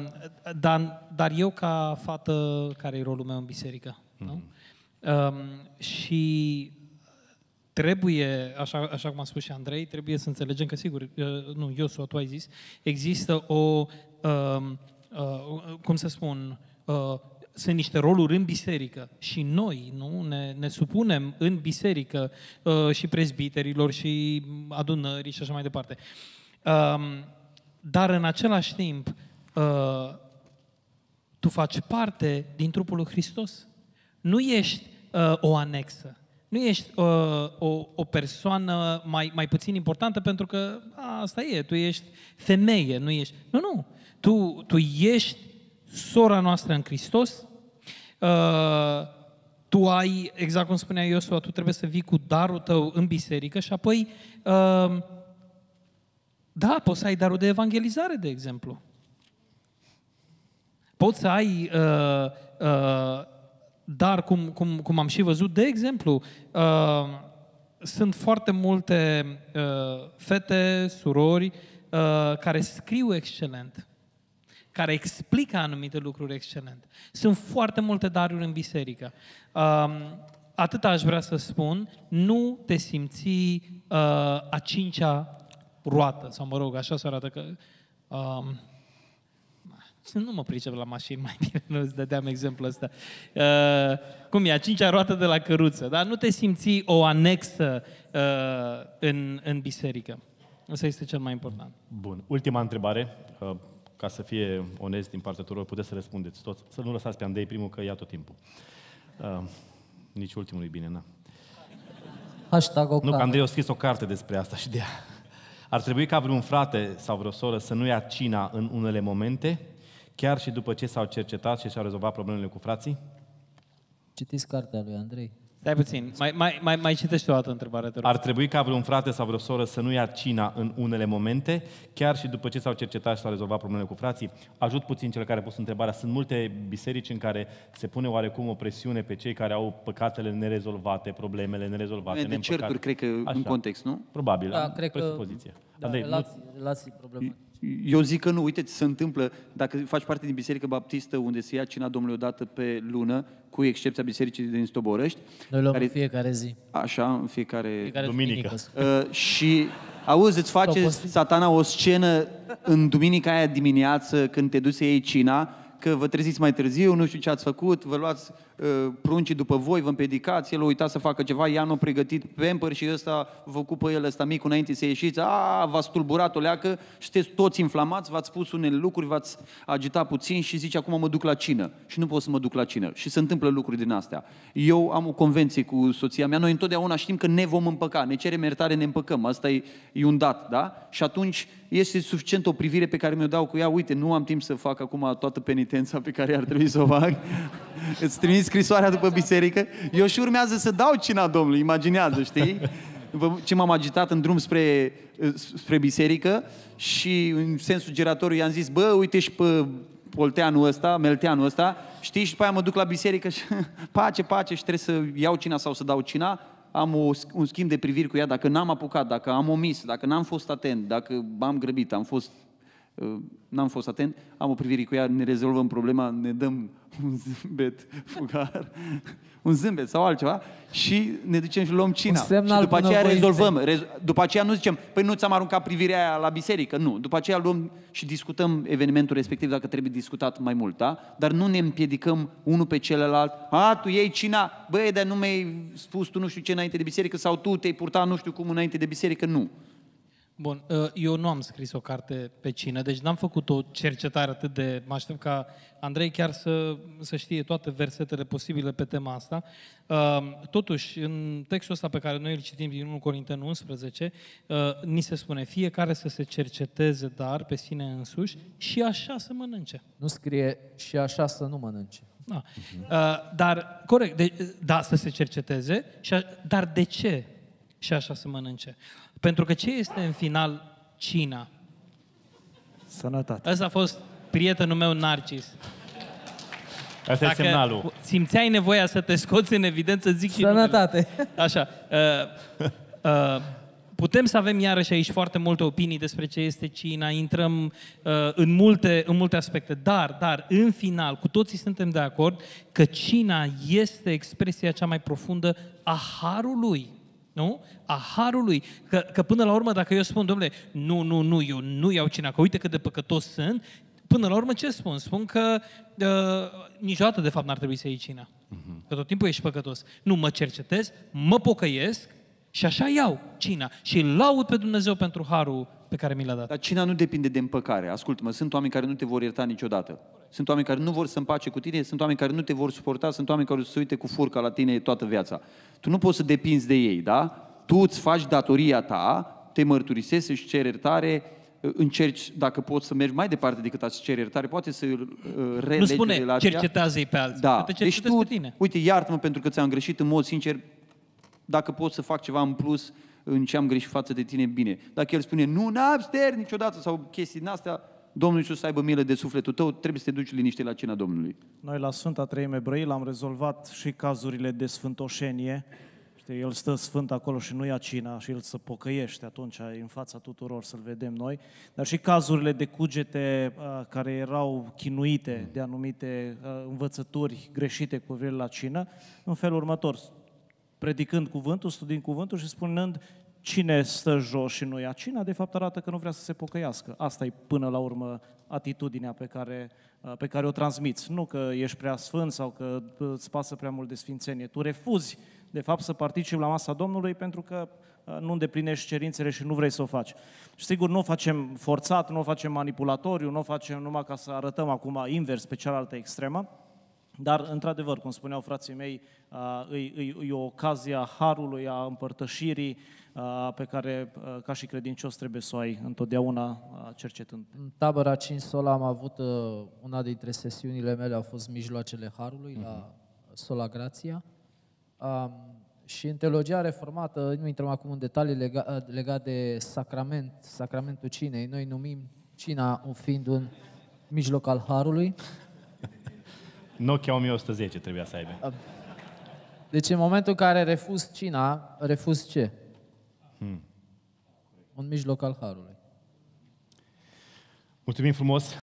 dar, dar eu ca fată, care e rolul meu în biserică? Uh-huh. Nu? Uh, și trebuie, așa, așa cum a spus și Andrei, trebuie să înțelegem că, sigur, nu, Iosua, tu ai zis, există o, uh, uh, cum să spun, uh, sunt niște roluri în biserică și noi, nu, ne, ne supunem în biserică uh, și prezbiterilor și adunării și așa mai departe. Uh, dar în același timp, uh, tu faci parte din trupul lui Hristos. Nu ești uh, o anexă. Nu ești uh, o, o persoană mai, mai puțin importantă pentru că a, asta e, tu ești femeie, nu ești... Nu, nu, tu, tu ești sora noastră în Hristos, uh, tu ai, exact cum spunea Iosua, tu trebuie să vii cu darul tău în biserică și apoi, uh, da, poți să ai darul de evangelizare, de exemplu. Poți să ai... Uh, uh, Dar, cum, cum, cum am și văzut, de exemplu, uh, sunt foarte multe uh, fete, surori, uh, care scriu excelent, care explică anumite lucruri excelent. Sunt foarte multe daruri în biserică. Uh, atât aș vrea să spun, nu te simți uh, a cincea roată, sau mă rog, așa se arată că Um, nu mă pricep la mașini, mai bine nu îți dădeam exemplul ăsta. Uh, cum e, a cincea roată de la căruță, dar nu te simți o anexă uh, în, în biserică. Asta este cel mai important. Bun. Ultima întrebare, uh, ca să fie onest din partea tuturor, puteți să răspundeți toți. Să nu lăsați pe Andrei primul, că ia tot timpul. Uh, nici ultimul e bine, na. Hashtag o Nu, că cameră. Andrei a scris o carte despre asta și de ea. Ar trebui ca vreun frate sau vreo soră să nu ia cina în unele momente, chiar și după ce s-au cercetat și și-au rezolvat problemele cu frații? Citiți cartea lui Andrei. Stai puțin, mai, mai, mai, mai citește o altă întrebare, te rog. Ar trebui ca vreun frate sau vreo soră să nu ia cina în unele momente, chiar și după ce s-au cercetat și s-au rezolvat problemele cu frații? Ajut puțin cel care a pus întrebarea. Sunt multe biserici în care se pune oarecum o presiune pe cei care au păcatele nerezolvate, problemele nerezolvate, De neîmpăcate. certuri, cred că, Așa. în context, nu? Probabil, Da, am cred că- presupoziție. Da, Andrei, nu- relații, relații problematice. Eu zic că nu, uite, se întâmplă, dacă faci parte din Biserică Baptistă, unde se ia cina Domnului o dată pe lună, cu excepția Bisericii din Stoborăști, Noi luăm care- în fiecare zi. așa, în fiecare... Fiecare Duminică. Uh, și, auzi, îți face Topostit. Satana o scenă în duminica aia dimineață, când te duci să iei cina, că vă treziți mai târziu, nu știu ce ați făcut, vă luați uh, pruncii după voi, vă împedicați, el a uitat să facă ceva, ea nu a pregătit pamper și ăsta vă ocupă el ăsta mic înainte să ieșiți, a, v-ați tulburat o leacă și sunteți toți inflamați, v-ați spus unele lucruri, v-ați agitat puțin și zici acum mă duc la cină și nu pot să mă duc la cină. Și se întâmplă lucruri din astea. Eu am o convenție cu soția mea, noi întotdeauna știm că ne vom împăca, ne cerem iertare, ne împăcăm, asta e, e un dat, da? Și atunci este suficient o privire pe care mi-o dau cu ea, uite, nu am timp să fac acum toată penitența pe care ar trebui să o fac, îți trimit scrisoarea după biserică, eu și urmează să dau cina Domnului, imaginează, știi? După ce m-am agitat în drum spre, spre biserică și în sens sugeratoriu i-am zis, bă, uite și pe Polteanul ăsta, Melteanul ăsta, știi, și după aia mă duc la biserică și pace, pace și trebuie să iau cina sau să dau cina, am o, un schimb de priviri cu ea, dacă n-am apucat, dacă am omis, dacă n-am fost atent, dacă m-am grăbit, am fost, uh, n-am fost atent, am o privire cu ea, ne rezolvăm problema, ne dăm un zâmbet fugar, un zâmbet sau altceva și ne ducem și luăm cina. Un semn Și al după aceea bunăvoinței. rezolvăm. Rez- după aceea nu zicem, păi nu ți-am aruncat privirea aia la biserică, nu. După aceea luăm și discutăm evenimentul respectiv dacă trebuie discutat mai mult, da? Dar nu ne împiedicăm unul pe celălalt. A, tu iei cina, băi, dar nu mi-ai spus tu nu știu ce înainte de biserică sau tu te-ai purtat nu știu cum înainte de biserică, nu. Bun, eu nu am scris o carte pe cină, deci n-am făcut o cercetare atât de... Mă aștept ca Andrei chiar să, să știe toate versetele posibile pe tema asta. Totuși, în textul ăsta pe care noi îl citim din unu Corinteni unsprezece, ni se spune, fiecare să se cerceteze, dar pe sine însuși, și așa să mănânce. Nu scrie și așa să nu mănânce. Da. Dar, corect, de, da, să se cerceteze, și a, dar de ce și așa să mănânce? Pentru că ce este în final cina? Sănătate. Ăsta a fost prietenul meu Narcis. Asta e semnalul. simțeai nevoia să te scoți în evidență, zic și Sănătate. numele. Așa. Uh, uh, putem să avem iarăși aici foarte multe opinii despre ce este cina, intrăm uh, în, multe, în multe aspecte, dar, dar, în final, cu toții suntem de acord că cina este expresia cea mai profundă a harului. Nu? A harului. Că, că până la urmă, dacă eu spun, domnule, nu, nu, nu, eu nu iau cina, că uite cât de păcătos sunt, până la urmă ce spun? Spun că uh, niciodată, de fapt, n-ar trebui să iei cina. Uh-huh. Că tot timpul ești păcătos. Nu, mă cercetez, mă pocăiesc și așa iau cina. Și îl laud pe Dumnezeu pentru harul pe care mi l-a dat. Dar cina nu depinde de împăcare. Ascultă-mă, sunt oameni care nu te vor ierta niciodată. Sunt oameni care nu vor să împace cu tine, sunt oameni care nu te vor suporta, sunt oameni care o să se uite cu furca la tine toată viața. Tu nu poți să depinzi de ei, da? Tu îți faci datoria ta, te mărturisești, își ceri iertare, încerci, dacă poți să mergi mai departe decât a-ți ceri iertare, poate să uh, relegi Nu spune, relația. cercetează-i pe alții. Da. Că te Deci cercetezi tu, pe tine. uite, iartă-mă pentru că ți-am greșit în mod sincer, dacă pot să fac ceva în plus în ce am greșit față de tine, bine. Dacă el spune, nu, n-abster niciodată, sau chestii din astea, Domnul Iisus să aibă milă de sufletul tău, trebuie să te duci liniște la cina Domnului. Noi la Sfânta Treime Brăila am rezolvat și cazurile de sfântoșenie. Știi, el stă sfânt acolo și nu ia cina și el se pocăiește atunci în fața tuturor să-l vedem noi. Dar și cazurile de cugete uh, care erau chinuite de anumite uh, învățături greșite cu privire la cină, în felul următor, predicând cuvântul, studiind cuvântul și spunând cine stă jos și nu ia cina, de fapt arată că nu vrea să se pocăiască. Asta e până la urmă atitudinea pe care, pe care o transmiți. Nu că ești prea sfânt sau că îți pasă prea mult de sfințenie. Tu refuzi, de fapt, să participi la masa Domnului pentru că nu îndeplinești cerințele și nu vrei să o faci. Și sigur, nu o facem forțat, nu o facem manipulatoriu, nu o facem numai ca să arătăm acum invers pe cealaltă extremă, dar, într-adevăr, cum spuneau frații mei, e, e, e o ocazie a harului, a împărtășirii pe care, ca și credincios, trebuie să o ai întotdeauna cercetând. În tabăra cinci Sola am avut, una dintre sesiunile mele au fost mijloacele harului, uh-huh. la Sola Grația. Um, și în teologia reformată, nu intrăm acum în detalii legat lega de sacrament, sacramentul cinei. Noi numim cina fiind un mijloc al harului. Nokia o mie o sută zece trebuia să aibă. Deci în momentul în care refuz cina, refuz ce? Hmm. Un mijloc al harului. Mulțumim frumos!